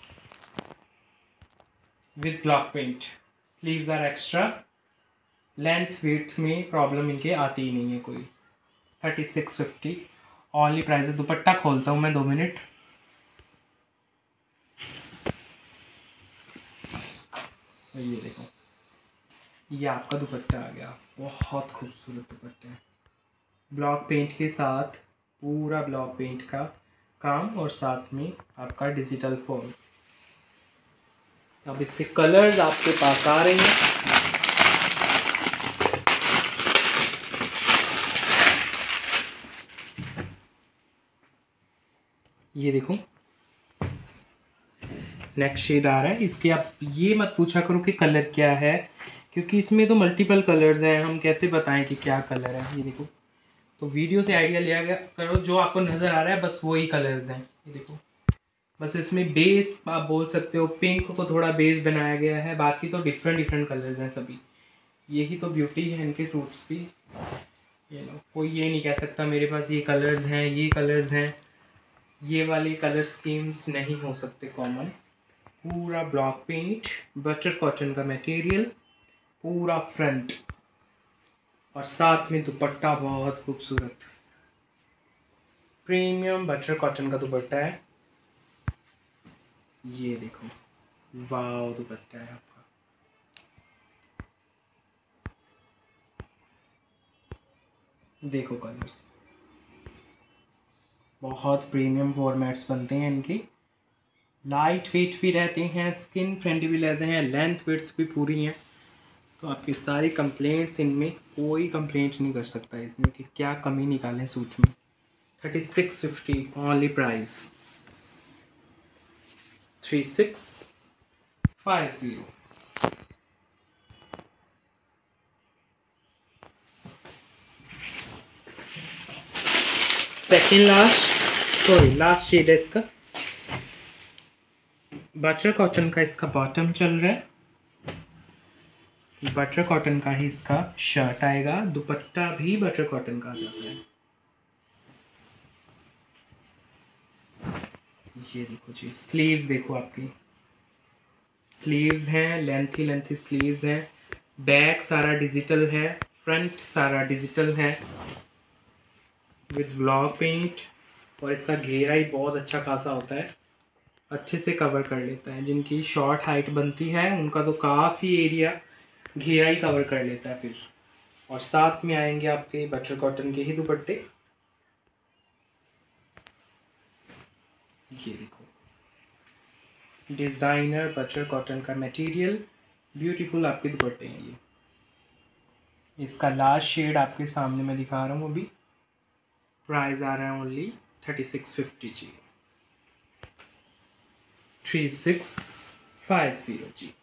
with block paint. Sleeves are extra, length width में प्रॉब्लम इनके आती ही नहीं है कोई। 3650 ऑनली प्राइस है। दुपट्टा खोलता हूँ मैं 2 मिनट। ये देखो, ये आपका दुपट्टा आ गया, बहुत खूबसूरत दुपट्टा है। ब्लॉक पेंट के साथ, पूरा ब्लॉक पेंट का काम और साथ में आपका डिजिटल फॉल। अब इसके कलर्स आपके पास आ रहे हैं। ये देखो, नेक्स्ट शेड आ रहा है इसके। आप ये मत पूछा करो कि कलर क्या है, क्योंकि इसमें तो मल्टीपल कलर्स हैं, हम कैसे बताएं कि क्या कलर है। ये देखो, तो वीडियो से आइडिया लिया गया करो, जो आपको नज़र आ रहा है बस वही कलर्स हैं। ये देखो, बस इसमें बेस आप बोल सकते हो, पिंक को थोड़ा बेस बनाया गया है, बाकी तो डिफरेंट डिफरेंट कलर्स हैं सभी। यही तो ब्यूटी है इनके सूट्स की। ये लो, कोई ये नहीं कह सकता मेरे पास ये कलर्स हैं, ये कलर्स हैं। ये वाले कलर स्कीम्स नहीं हो सकते कॉमन। पूरा ब्लॉक पेंट, बटर कॉटन का मटेरियल, पूरा फ्रंट और साथ में दुपट्टा बहुत खूबसूरत प्रीमियम बटर कॉटन का दुपट्टा है। ये देखो, वाव दुपट्टा है आपका। देखो कलर्स, बहुत प्रीमियम फॉर्मेट्स बनते हैं इनकी। लाइट वेट भी रहते हैं, स्किन फ्रेंडली भी रहते हैं, लेंथ विड्थ भी पूरी हैं। तो आपकी सारी कंप्लेंट्स, इनमें कोई कंप्लेंट नहीं कर सकता इसमें कि क्या कमी निकालें सूट में। 3650 only price, 3650। Second last shade है इसका। बटर कॉटन का इसका बॉटम चल रहा है, बटर कॉटन का ही इसका शर्ट आएगा, दुपट्टा भी बटर कॉटन का आ जाता है। ये देखो जी, स्लीव्स देखो, आपकी स्लीव्स हैं, लेंथी लेंथी स्लीव्स हैं। बैक सारा डिजिटल है, फ्रंट सारा डिजिटल है विद ब्लॉक पेंट। और इसका घेरा ही बहुत अच्छा खासा होता है, अच्छे से कवर कर लेता है। जिनकी शॉर्ट हाइट बनती है उनका तो काफ़ी एरिया घेरा ही कवर कर लेता है फिर। और साथ में आएंगे आपके बटर कॉटन के ही दुपट्टे। ये देखो, डिज़ाइनर बटर कॉटन का मटेरियल, ब्यूटीफुल आपके दुपट्टे हैं ये। इसका लास्ट शेड आपके सामने मैं दिखा रहा हूँ अभी। प्राइस आ रहा है ओनली 3650 जी, 3650 जी।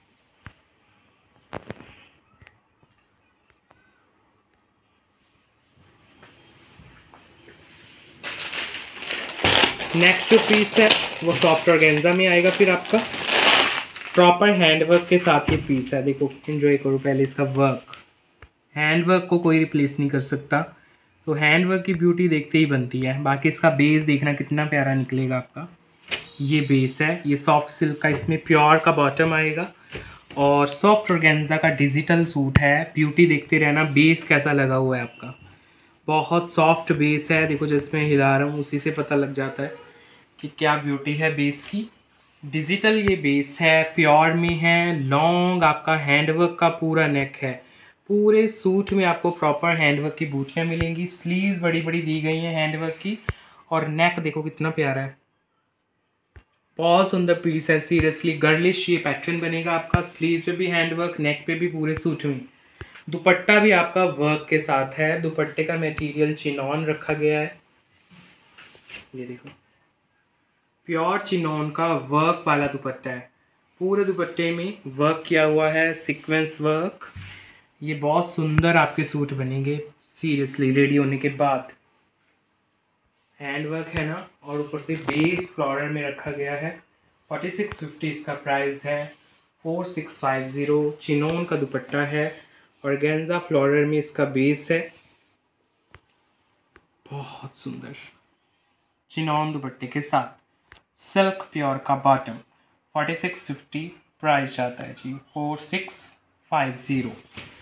नेक्स्ट जो पीस है वो सॉफ्ट ऑर्गेन्जा में आएगा, फिर आपका प्रॉपर हैंड वर्क के साथ ये पीस है। देखो, एंजॉय करो पहले इसका वर्क। हैंड वर्क को कोई रिप्लेस नहीं कर सकता, तो हैंड वर्क की ब्यूटी देखते ही बनती है। बाकी इसका बेस देखना कितना प्यारा निकलेगा आपका। ये बेस है, ये सॉफ्ट सिल्क का, इसमें प्योर का बॉटम आएगा और सॉफ्ट ऑर्गेन्जा का डिजिटल सूट है। ब्यूटी देखते रहना, बेस कैसा लगा हुआ है आपका, बहुत सॉफ्ट बेस है। देखो जिसमें हिला रहा हूँ उसी से पता लग जाता है कि क्या ब्यूटी है बेस की। डिजिटल ये बेस है, प्योर में है, लॉन्ग आपका हैंडवर्क का पूरा नेक है। पूरे सूट में आपको प्रॉपर हैंडवर्क की बूटियाँ मिलेंगी। स्लीव्स बड़ी बड़ी दी गई हैं हैंडवर्क की, और नेक देखो कितना प्यारा है, बहुत सुंदर पीस है। सीरियसली गर्लिश ये पैटर्न बनेगा आपका। स्लीव्स पे भी हैंडवर्क, नेक पे भी, पूरे सूट में। दुपट्टा भी आपका वर्क के साथ है, दुपट्टे का मटेरियल चिनॉन रखा गया है। ये देखो, प्योर चिनॉन का वर्क वाला दुपट्टा है, पूरे दुपट्टे में वर्क किया हुआ है, सीक्वेंस वर्क। ये बहुत सुंदर आपके सूट बनेंगे सीरियसली रेडी होने के बाद। हैंड वर्क है ना, और ऊपर से बेस फ्लोरल में रखा गया है। 4650 इसका प्राइस है, 4650। चिनोन का दुपट्टा है, ऑर्गेन्जा फ्लोरल में इसका बेस है, बहुत सुंदर। चिनॉन दुपट्टे के साथ, सिल्क प्योर का बॉटम, 4650 प्राइस जाता है जी, 4650।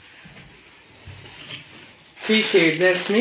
3 शेड्स है इसमें।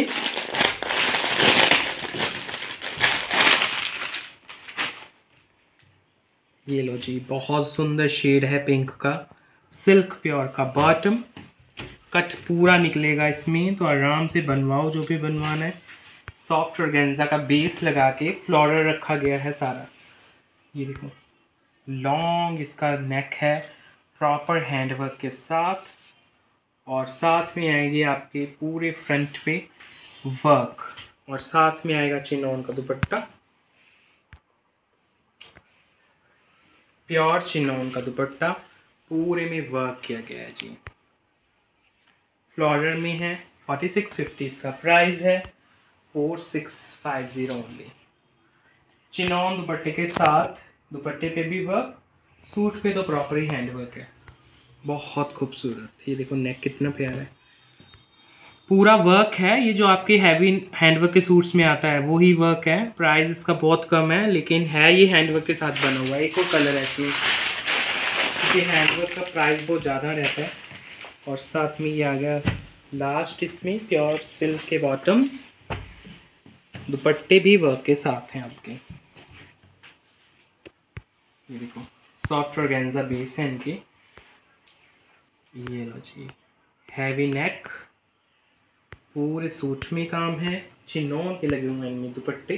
ये लो जी, बहुत सुंदर शेड है पिंक का, सिल्क प्योर का बॉटम, कट पूरा निकलेगा इसमें, तो आराम से बनवाओ जो भी बनवाना है। सॉफ्ट ऑर्गेन्जा का बेस लगा के फ्लोरल रखा गया है सारा। ये देखो, लॉन्ग इसका नेक है प्रॉपर हैंडवर्क के साथ, और साथ में आएगी आपके पूरे फ्रंट पे वर्क, और साथ में आएगा चिनॉन का दुपट्टा, प्योर चिनॉन का दुपट्टा, पूरे में वर्क किया गया है जी। फ्लोरल में है, 4650 इसका प्राइस है, 4650 ओनली। चिनॉन दुपट्टे के साथ, दुपट्टे पे भी वर्क, सूट पे तो प्रॉपर ही हैंड वर्क है, बहुत खूबसूरत। ये देखो नेक कितना प्यारा है, पूरा वर्क है। ये जो आपके हैवी हैंडवर्क के सूट्स में आता है वो ही वर्क है। प्राइस इसका बहुत कम है, लेकिन है ये हैंडवर्क के साथ बना हुआ है। एक और कलर है इसमें, क्योंकि हैंडवर्क का प्राइस बहुत ज़्यादा रहता है। और साथ में ये आ गया लास्ट इसमें प्योर सिल्क के बॉटम्स, दुपट्टे भी वर्क के साथ हैं आपके। ये देखो, सॉफ्ट ऑर्गेन्जा बेस है इनकी। ये लो जी, हैवी नेक, पूरे सूट में काम है, चिनॉन के लगे हुए हैं इनमें दुपट्टे।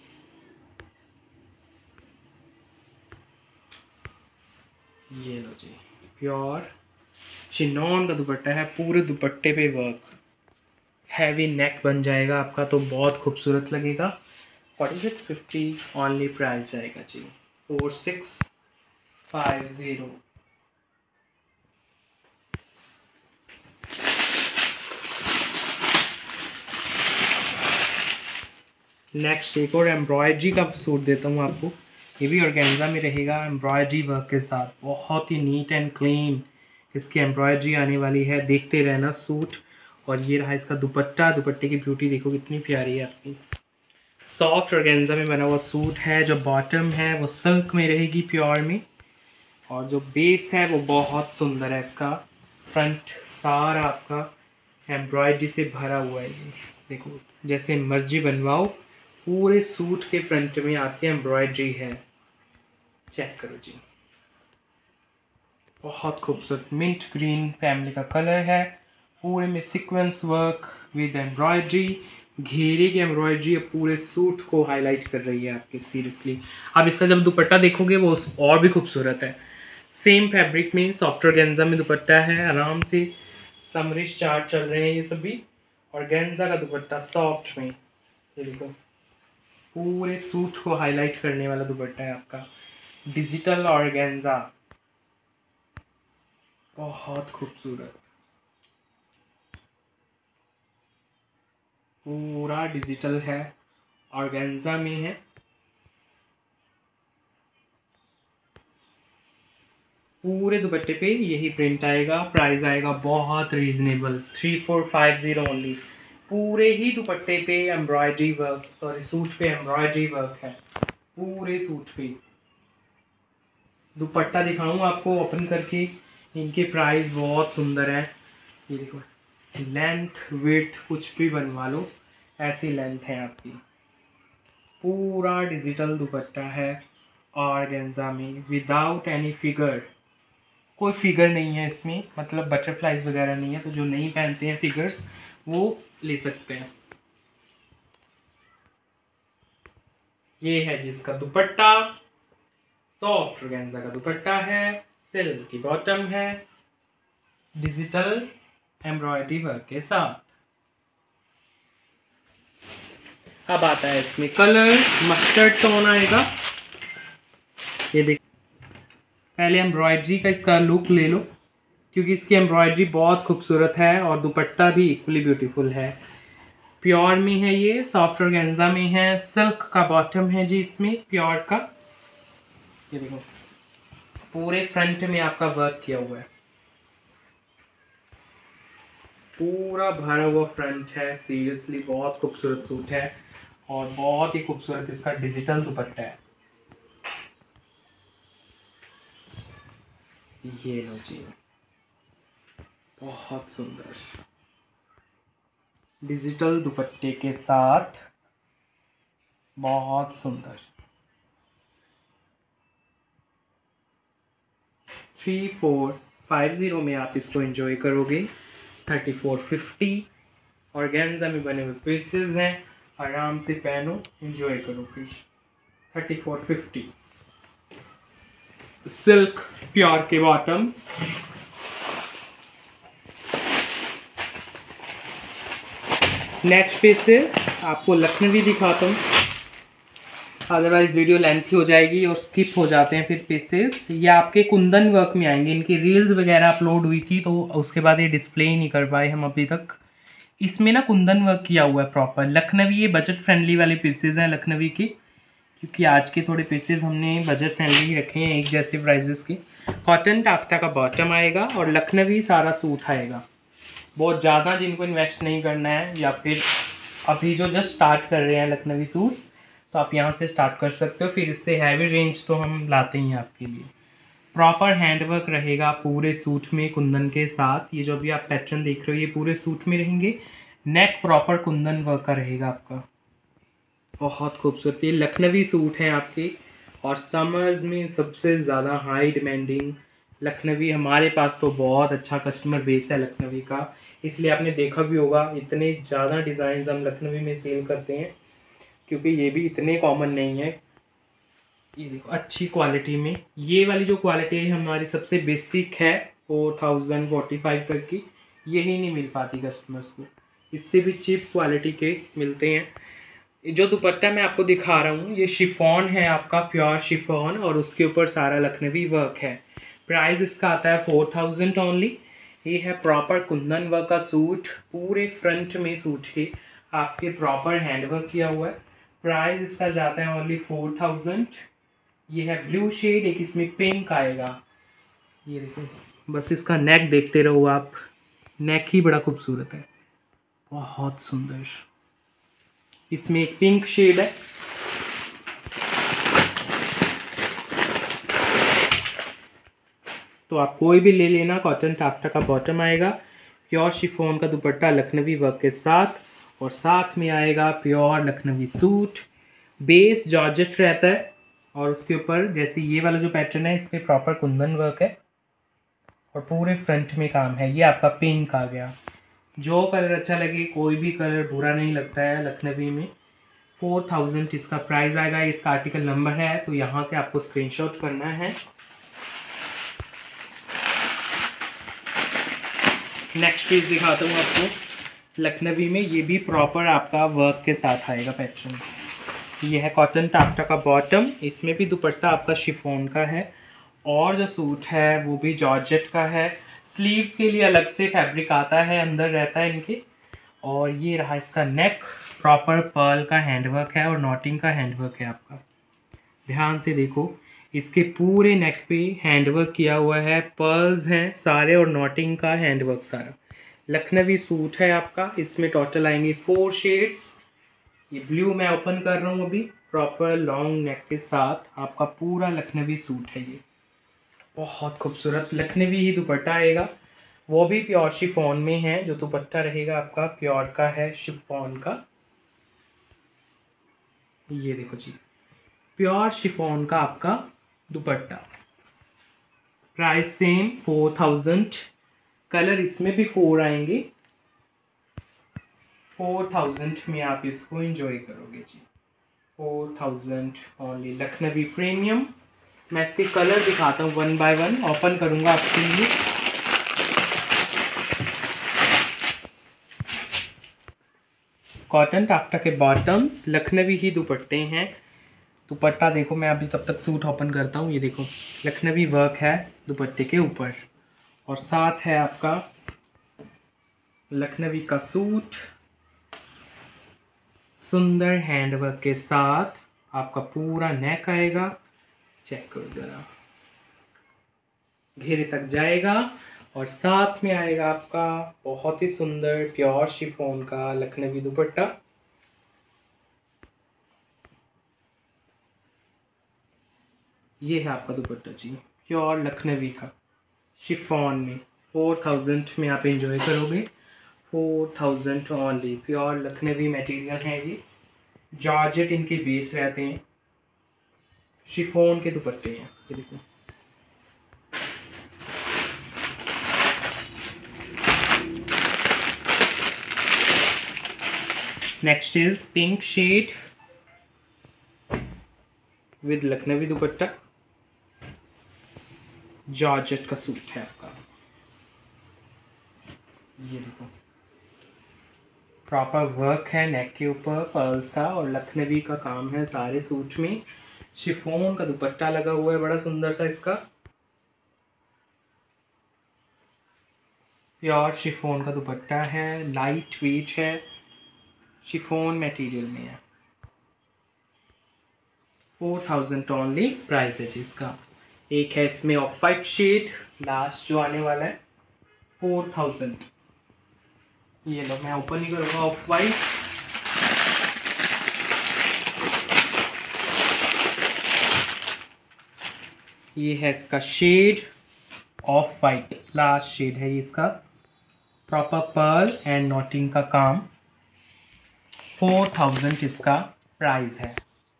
ये लो जी, प्योर चिनॉन का दुपट्टा है, पूरे दुपट्टे पे वर्क, हैवी नेक बन जाएगा आपका, तो बहुत खूबसूरत लगेगा। 4650 ओनली प्राइस आएगा जी, 4650। नेक्स्ट एक और एम्ब्रॉयडरी का सूट देता हूँ आपको। ये भी ऑर्गेन्जा में रहेगा, एम्ब्रॉयडरी वर्क के साथ, बहुत ही नीट एंड क्लीन इसकी एम्ब्रॉयडरी आने वाली है। देखते रहना सूट। और ये रहा इसका दुपट्टा, दुपट्टे की ब्यूटी देखो कितनी प्यारी है आपकी। सॉफ्ट ऑर्गेन्जा में बना हुआ सूट है। जो बॉटम है वो सिल्क में रहेगी प्योर में, और जो बेस है वो बहुत सुंदर है इसका। फ्रंट सारा आपका एम्ब्रॉयडरी से भरा हुआ है। ये देखो, जैसे मर्जी बनवाओ, पूरे सूट के फ्रंट में आपके एम्ब्रॉयडरी है। चेक करो जी, बहुत खूबसूरत मिंट ग्रीन फैमिली का कलर है, पूरे में सीक्वेंस वर्क विद एम्ब्रॉयडरी, घेरे की एम्ब्रॉयडरी पूरे सूट को हाईलाइट कर रही है आपके। सीरियसली आप इसका जब दुपट्टा देखोगे वो और भी खूबसूरत है। सेम फैब्रिक में सॉफ्ट ऑर्गेन्जा में दुपट्टा है, आराम से समरिश चार्ट चल रहे हैं ये सभी। ऑर्गेन्जा का दुपट्टा सॉफ्ट में, ये देखो पूरे सूट को हाईलाइट करने वाला दुपट्टा है आपका। डिजिटल ऑर्गेन्जा, बहुत खूबसूरत, पूरा डिजिटल है, ऑर्गेन्जा में है। पूरे दुपट्टे पे यही प्रिंट आएगा। प्राइस आएगा बहुत रीजनेबल, 3450 ओनली। पूरे ही दुपट्टे पे एम्ब्रॉयडरी वर्क, सॉरी सूट पे एम्ब्रॉयडरी वर्क है, पूरे सूट पे। दुपट्टा दिखाऊं आपको ओपन करके, इनके प्राइस बहुत सुंदर है। ये देखो, लेंथ विड्थ कुछ भी बनवा लो, ऐसी लेंथ है आपकी। पूरा डिजिटल दुपट्टा है ऑर्गेन्जा में, विदाउट एनी फिगर। कोई फिगर नहीं है इसमें, मतलब बटरफ्लाइज वगैरह नहीं है, तो जो नहीं पहनते हैं फिगर्स वो ले सकते हैं। ये है जिसका दुपट्टा, सॉफ्ट ऑर्गेन्जा का दुपट्टा है, सिल्क की बॉटम है, डिजिटल एम्ब्रॉयडरी वर्क के साथ। अब आता है इसमें कलर, मस्टर्ड टोन आएगा। ये देख, पहले एम्ब्रॉयडरी का इसका लुक ले लो, क्योंकि इसकी एम्ब्रॉयडरी बहुत खूबसूरत है और दुपट्टा भी इक्वली ब्यूटीफुल है। प्योर में है ये, सॉफ्ट ऑर्गेन्जा में है, सिल्क का बॉटम है जी इसमें प्योर का। ये देखो, पूरे फ्रंट में आपका वर्क किया हुआ है, पूरा भरा हुआ फ्रंट है। सीरियसली बहुत खूबसूरत सूट है। और बहुत ही खूबसूरत इसका डिजिटल दुपट्टा है। ये लो जी, बहुत सुंदर डिजिटल दुपट्टे के साथ, बहुत सुंदर। 3450 में आप इसको एंजॉय करोगे। 3450 ऑर्गेन्जा में बने हुए पीसेस हैं, आराम से पहनो, एंजॉय करो। फिर 3450 सिल्क प्योर के बॉटम्स। नेक्स्ट पीसेस आपको लखनवी दिखाता हूँ, अदरवाइज वीडियो लेंथी हो जाएगी और स्किप हो जाते हैं फिर पीसेस। ये आपके कुंदन वर्क में आएंगे। इनकी रील्स वगैरह अपलोड हुई थी तो उसके बाद ये डिस्प्ले ही नहीं कर पाए हम अभी तक। इसमें ना कुंदन वर्क किया हुआ है प्रॉपर लखनवी। ये बजट फ्रेंडली वाले पीसेस हैं लखनवी के, क्योंकि आज के थोड़े पीसेस हमने बजट फ्रेंडली ही रखे हैं, एक जैसे प्राइजेस के। कॉटन टाफ्टा का बॉटम आएगा और लखनवी सारा सूट आएगा। बहुत ज़्यादा जिनको इन्वेस्ट नहीं करना है या फिर अभी जो जस्ट स्टार्ट कर रहे हैं लखनवी सूट्स, तो आप यहाँ से स्टार्ट कर सकते हो। फिर इससे हैवी रेंज तो हम लाते ही हैं आपके लिए। प्रॉपर हैंडवर्क रहेगा पूरे सूट में कुंदन के साथ। ये जो भी आप पैटर्न देख रहे हो ये पूरे सूट में रहेंगे। नेक प्रॉपर कुंदन वर्क का रहेगा आपका, बहुत खूबसूरत। ये लखनवी सूट हैं आपके, और समर्स में सबसे ज़्यादा हाई डिमांडिंग लखनवी। हमारे पास तो बहुत अच्छा कस्टमर बेस है लखनवी का, इसलिए आपने देखा भी होगा इतने ज़्यादा डिज़ाइंस हम लखनवी में सेल करते हैं, क्योंकि ये भी इतने कॉमन नहीं है। ये देखो अच्छी क्वालिटी में, ये वाली जो क्वालिटी है हमारी सबसे बेसिक है 4045 तक की, यही नहीं मिल पाती कस्टमर्स को। इससे भी चीप क्वालिटी के मिलते हैं। जो दुपट्टा मैं आपको दिखा रहा हूँ ये शिफॉन है आपका, प्योर शिफॉन, और उसके ऊपर सारा लखनवी वर्क है। प्राइस इसका आता है 4000 ओनली। ये है प्रॉपर कुंदन वर्क का सूट, पूरे फ्रंट में सूट के आपके प्रॉपर हैंडवर्क किया हुआ है। प्राइस इसका जाता है ओनली 4000। ये है ब्लू शेड, एक इसमें पिंक आएगा। ये देखो, बस इसका नेक देखते रहो आप, नेक ही बड़ा खूबसूरत है, बहुत सुंदर। इसमें एक पिंक शेड है। तो आप कोई भी ले लेना। कॉटन टाफ्टा का बॉटम आएगा, प्योर शिफॉन का दुपट्टा लखनवी वर्क के साथ, और साथ में आएगा pure Lucknowi suit. Base georgette रहता है, और उसके ऊपर जैसे ये वाला जो पैटर्न है इस पर प्रॉपर कुंदन वर्क है, और पूरे फ्रंट में काम है। ये आपका पिंक आ गया। जो कलर अच्छा लगे, कोई भी कलर बुरा नहीं लगता है लखनवी में। 4000 इसका प्राइस आएगा। इसका आर्टिकल नंबर है, तो यहाँ से आपको स्क्रीनशॉट करना है। नेक्स्ट पीस दिखाता हूँ आपको लखनवी में। ये भी प्रॉपर आपका वर्क के साथ आएगा पैटर्न। ये है कॉटन टाफ्टा का बॉटम, इसमें भी दुपट्टा आपका शिफॉन का है, और जो सूट है वो भी जॉर्जेट का है। स्लीव्स के लिए अलग से फैब्रिक आता है, अंदर रहता है इनके। और ये रहा इसका नेक, प्रॉपर पर्ल का हैंडवर्क है और नॉटिंग का हैंडवर्क है आपका। ध्यान से देखो, इसके पूरे नेक पे हैंडवर्क किया हुआ है, पर्ल्स हैं सारे और नॉटिंग का हैंडवर्क सारा। लखनवी सूट है आपका। इसमें टोटल आएंगे 4 शेड्स। ये ब्लू मैं ओपन कर रहा हूँ अभी। प्रॉपर लॉन्ग नेक के साथ आपका पूरा लखनवी सूट है। ये बहुत खूबसूरत लखनवी ही दुपट्टा आएगा, वो भी प्योर शिफॉन में है। जो दुपट्टा रहेगा आपका प्योर का है, शिफॉन का। ये देखो जी, प्योर शिफॉन का आपका दुपट्टा। Price same 4000। कलर इसमें भी 4 आएंगे। 4000 में आप इसको एंजॉय करोगे जी। 4000 ओनली लखनवी प्रीमियम। मैं इसके कलर दिखाता हूँ, 1 बाय 1 ओपन करूँगा आपके लिए। कॉटन टाफ्टा के बॉटम्स, लखनवी ही दुपट्टे हैं। दुपट्टा देखो, मैं अभी तब तक सूट ओपन करता हूँ। ये देखो लखनवी वर्क है दुपट्टे के ऊपर, और साथ है आपका लखनवी का सूट सुंदर हैंडवर्क के साथ। आपका पूरा नेक आएगा, चेक करो ज़रा, घेरे तक जाएगा, और साथ में आएगा आपका बहुत ही सुंदर प्योर शिफॉन का लखनवी दुपट्टा। ये है आपका दुपट्टा जी, प्योर लखनवी का शिफॉन में 4000 में आप एंजॉय करोगे। 4000 ओनली, प्योर लखनवी मटेरियल है ये, जॉर्जेट इनके बेस रहते हैं, शिफॉन के दुपट्टे हैं ये देखो। Next is pink shade with Lucknowi dupatta, georgette का सूट है आपका, ये देखो प्रॉपर वर्क है नेक के ऊपर पर्ल्स का और लखनवी का काम है सारे सूट में। शिफॉन का दुपट्टा लगा हुआ है बड़ा सुंदर सा इसका, प्योर शिफॉन का दुपट्टा है, लाइट वेट है, शिफॉन मटेरियल में है। 4000 ओनली प्राइस है जी इसका। एक है इसमें ऑफ वाइट शेड लास्ट जो आने वाला है 4000। ये लो मैं ओपन ही करूँगा ऑफ वाइट, ये है इसका shade off white, last shade है ये इसका, प्रॉपर पर्ल एंड नॉटिंग का काम, 4000 इसका प्राइस है,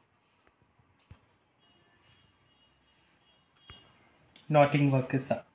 नॉटिंग वर्क के साथ।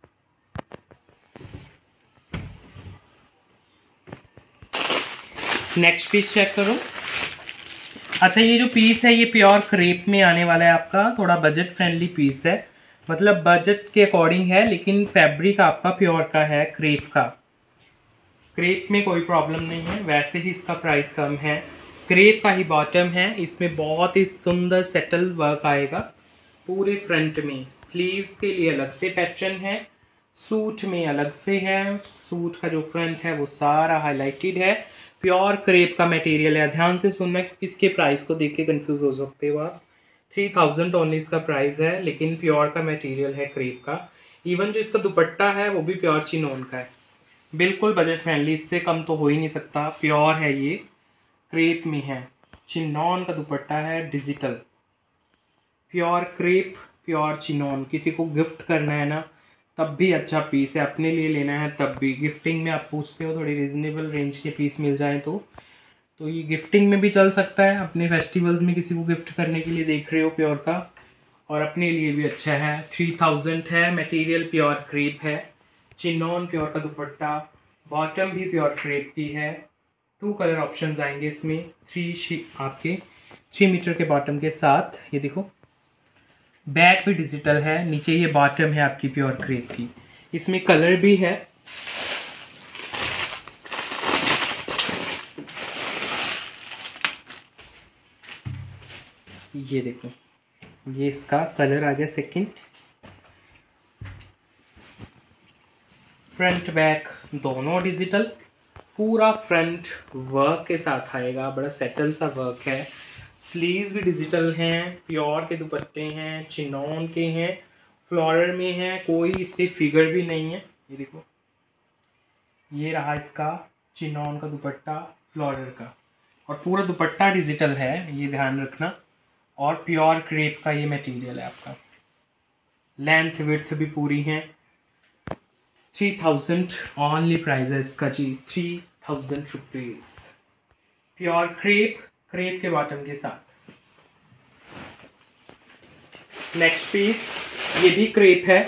नेक्स्ट पीस चेक करो। अच्छा ये जो पीस है ये प्योर क्रेप में आने वाला है आपका, थोड़ा बजट फ्रेंडली पीस है, मतलब बजट के अकॉर्डिंग है, लेकिन फैब्रिक आपका प्योर का है, क्रेप का। क्रेप में कोई प्रॉब्लम नहीं है, वैसे ही इसका प्राइस कम है। क्रेप का ही बॉटम है, इसमें बहुत ही सुंदर सेटल वर्क आएगा पूरे फ्रंट में। स्लीव्स के लिए अलग से पैटर्न है, सूट में अलग से है, सूट का जो फ्रंट है वो सारा हाईलाइटेड है, प्योर क्रेप का मटेरियल है। ध्यान से सुनना, किसके प्राइस को देख के कंफ्यूज हो सकते हो आप। 3000 ओनली इसका प्राइस है, लेकिन प्योर का मटेरियल है क्रेप का। इवन जो इसका दुपट्टा है वो भी प्योर चिनोन का है, बिल्कुल बजट फ्रेंडली, इससे कम तो हो ही नहीं सकता। प्योर है ये, क्रेप में है, चिनोन का दुपट्टा है, digital pure crepe, pure chinon. किसी को गिफ्ट करना है ना तब भी अच्छा पीस है, अपने लिए लेना है तब भी। गिफ्टिंग में आप पूछते हो थोड़ी रिजनेबल रेंज के पीस मिल जाए तो ये गिफ्टिंग में भी चल सकता है, अपने फेस्टिवल्स में किसी को गिफ्ट करने के लिए देख रहे हो प्योर का, और अपने लिए भी अच्छा है। 3000 है, मटेरियल प्योर क्रेप है, चिनोन प्योर का दुपट्टा, बॉटम भी प्योर क्रेप की है। 2 कलर ऑप्शंस आएंगे इसमें, 3 मीटर के बॉटम के साथ। ये देखो बैक भी डिजिटल है, नीचे ये बॉटम है आपकी प्योर क्रेप की, इसमें कलर भी है। ये देखो ये इसका कलर आ गया सेकंड। फ्रंट बैक दोनों डिजिटल, पूरा फ्रंट वर्क के साथ आएगा, बड़ा सेटल सा वर्क है। स्लीव्स भी डिजिटल हैं, प्योर के दुपट्टे हैं, चिनोन के हैं, फ्लोरल में है, कोई इस पर फिगर भी नहीं है। ये देखो ये रहा इसका चिनोन का दुपट्टा फ्लोरल का, और पूरा दुपट्टा डिजिटल है, ये ध्यान रखना। और प्योर क्रेप का ये मटेरियल है आपका, लेंथ विड्थ भी पूरी है। 3000 ओनली प्राइस है इसका जी, 3000 रुपीज़, प्योर क्रेप, क्रेप के बॉटम के साथ। नेक्स्ट पीस ये भी क्रेप है,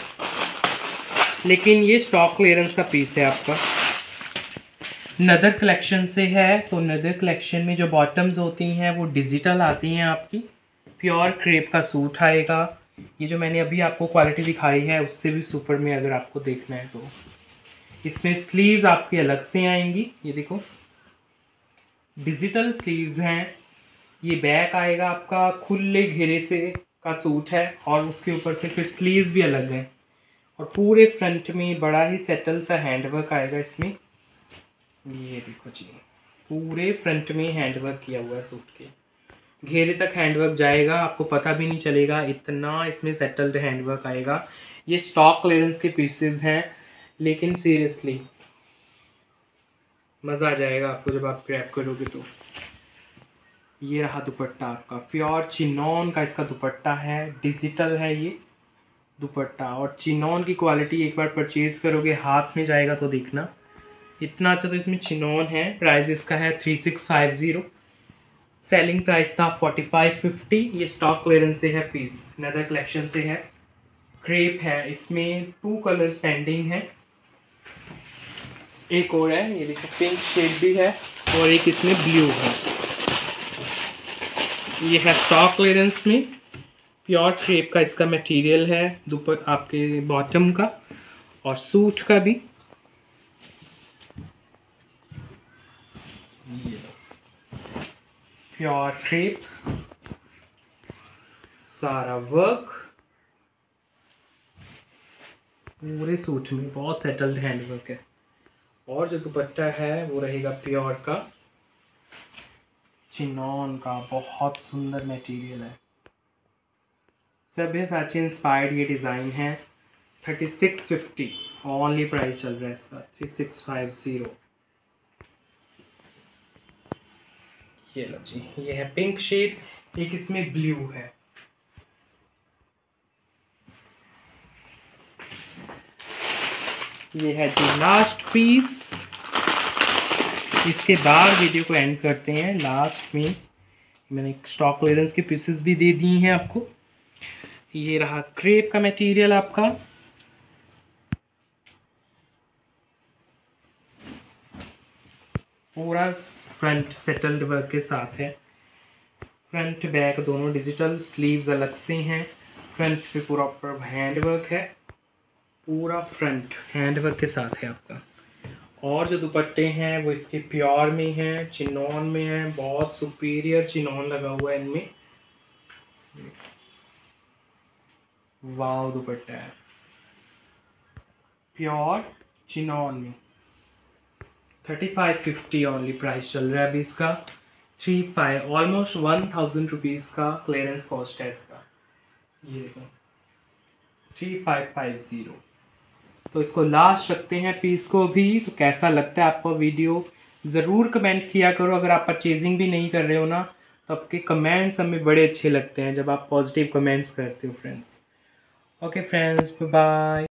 लेकिन ये स्टॉक क्लियरेंस का पीस है आपका, नदर कलेक्शन से है। तो नदर कलेक्शन में जो बॉटम्स होती हैं वो डिजिटल आती हैं आपकी, प्योर क्रेप का सूट आएगा। ये जो मैंने अभी आपको क्वालिटी दिखाई है उससे भी सुपर में अगर आपको देखना है तो इसमें स्लीव्स आपकी अलग से आएंगी। ये देखो डिजिटल स्लीव्स हैं, ये बैक आएगा आपका, खुले घेरे से का सूट है, और उसके ऊपर से फिर स्लीव्स भी अलग हैं, और पूरे फ्रंट में बड़ा ही सेटल सा हैंडवर्क आएगा इसमें। ये देखो जी पूरे फ्रंट में हैंडवर्क किया हुआ है, सूट के घेरे तक हैंडवर्क जाएगा, आपको पता भी नहीं चलेगा, इतना इसमें सेटल्ड हैंडवर्क आएगा। ये स्टॉक क्लियरेंस के पीसेस हैं, लेकिन सीरियसली मज़ा आ जाएगा आपको जब आप ग्रैब करोगे तो। ये रहा दुपट्टा आपका, प्योर चिनॉन का इसका दुपट्टा है, डिजिटल है ये दुपट्टा। और चिनॉन की क्वालिटी एक बार परचेज करोगे हाथ में जाएगा तो देखना, इतना अच्छा तो इसमें चिनॉन है। प्राइस इसका है 3650, सेलिंग प्राइस था 4550। ये स्टॉक क्लियरेंस से है पीस, नदर कलेक्शन से है। क्रेप है, इसमें 2 कलर्स पेंडिंग है, एक और है, ये देखो पिंक शेड भी है और एक इसमें ब्लू है। ये है स्टॉक क्लियरेंस में, प्योर क्रेप का इसका मटेरियल है, दुपट्टा आपके बॉटम का और सूट का भी। प्योर क्रेप, सारा वर्क पूरे सूट में, बहुत सेटल्ड हैंडवर्क है। और जो दुपट्टा है वो रहेगा प्योर का चिनॉन का, बहुत सुंदर मटेरियल है। सब्यसाची इंस्पायर्ड ये डिज़ाइन है। 3650 ओनली प्राइस चल रहा है इसका, 3650। ये लो जी, ये है पिंक शेड, एक इसमें ब्लू है। ये है जी लास्ट पीस, इसके बाद वीडियो को एंड करते हैं। लास्ट में मैंने स्टॉक क्लियरेंस के पीसेस भी दे दिए हैं आपको। ये रहा क्रेप का मटेरियल आपका, पूरा फ्रंट सेटल्ड वर्क के साथ है, फ्रंट बैक दोनों डिजिटल, स्लीव्स अलग से हैं। फ्रंट पे पूरा प्रॉपर हैंड वर्क है, पूरा फ्रंट हैंड वर्क के साथ है आपका। और जो दुपट्टे हैं वो इसके प्योर में हैं, चिनॉन में है, बहुत सुपीरियर चिनॉन लगा हुआ है इनमें। वाव दुपट्टा है, प्योर चिनॉन में। 3550 ओनली प्राइस चल रहा है अभी इसका। 35 ऑलमोस्ट 1000 रुपीज़ का क्लियरेंस कॉस्ट है इसका। ये देखो 3550। तो इसको लास्ट रखते हैं पीस को भी। तो कैसा लगता है आपको वीडियो, ज़रूर कमेंट किया करो। अगर आप परचेजिंग भी नहीं कर रहे हो ना, तो आपके कमेंट्स हमें बड़े अच्छे लगते हैं जब आप पॉजिटिव कमेंट्स करते हो friends. Okay friends, bye bye.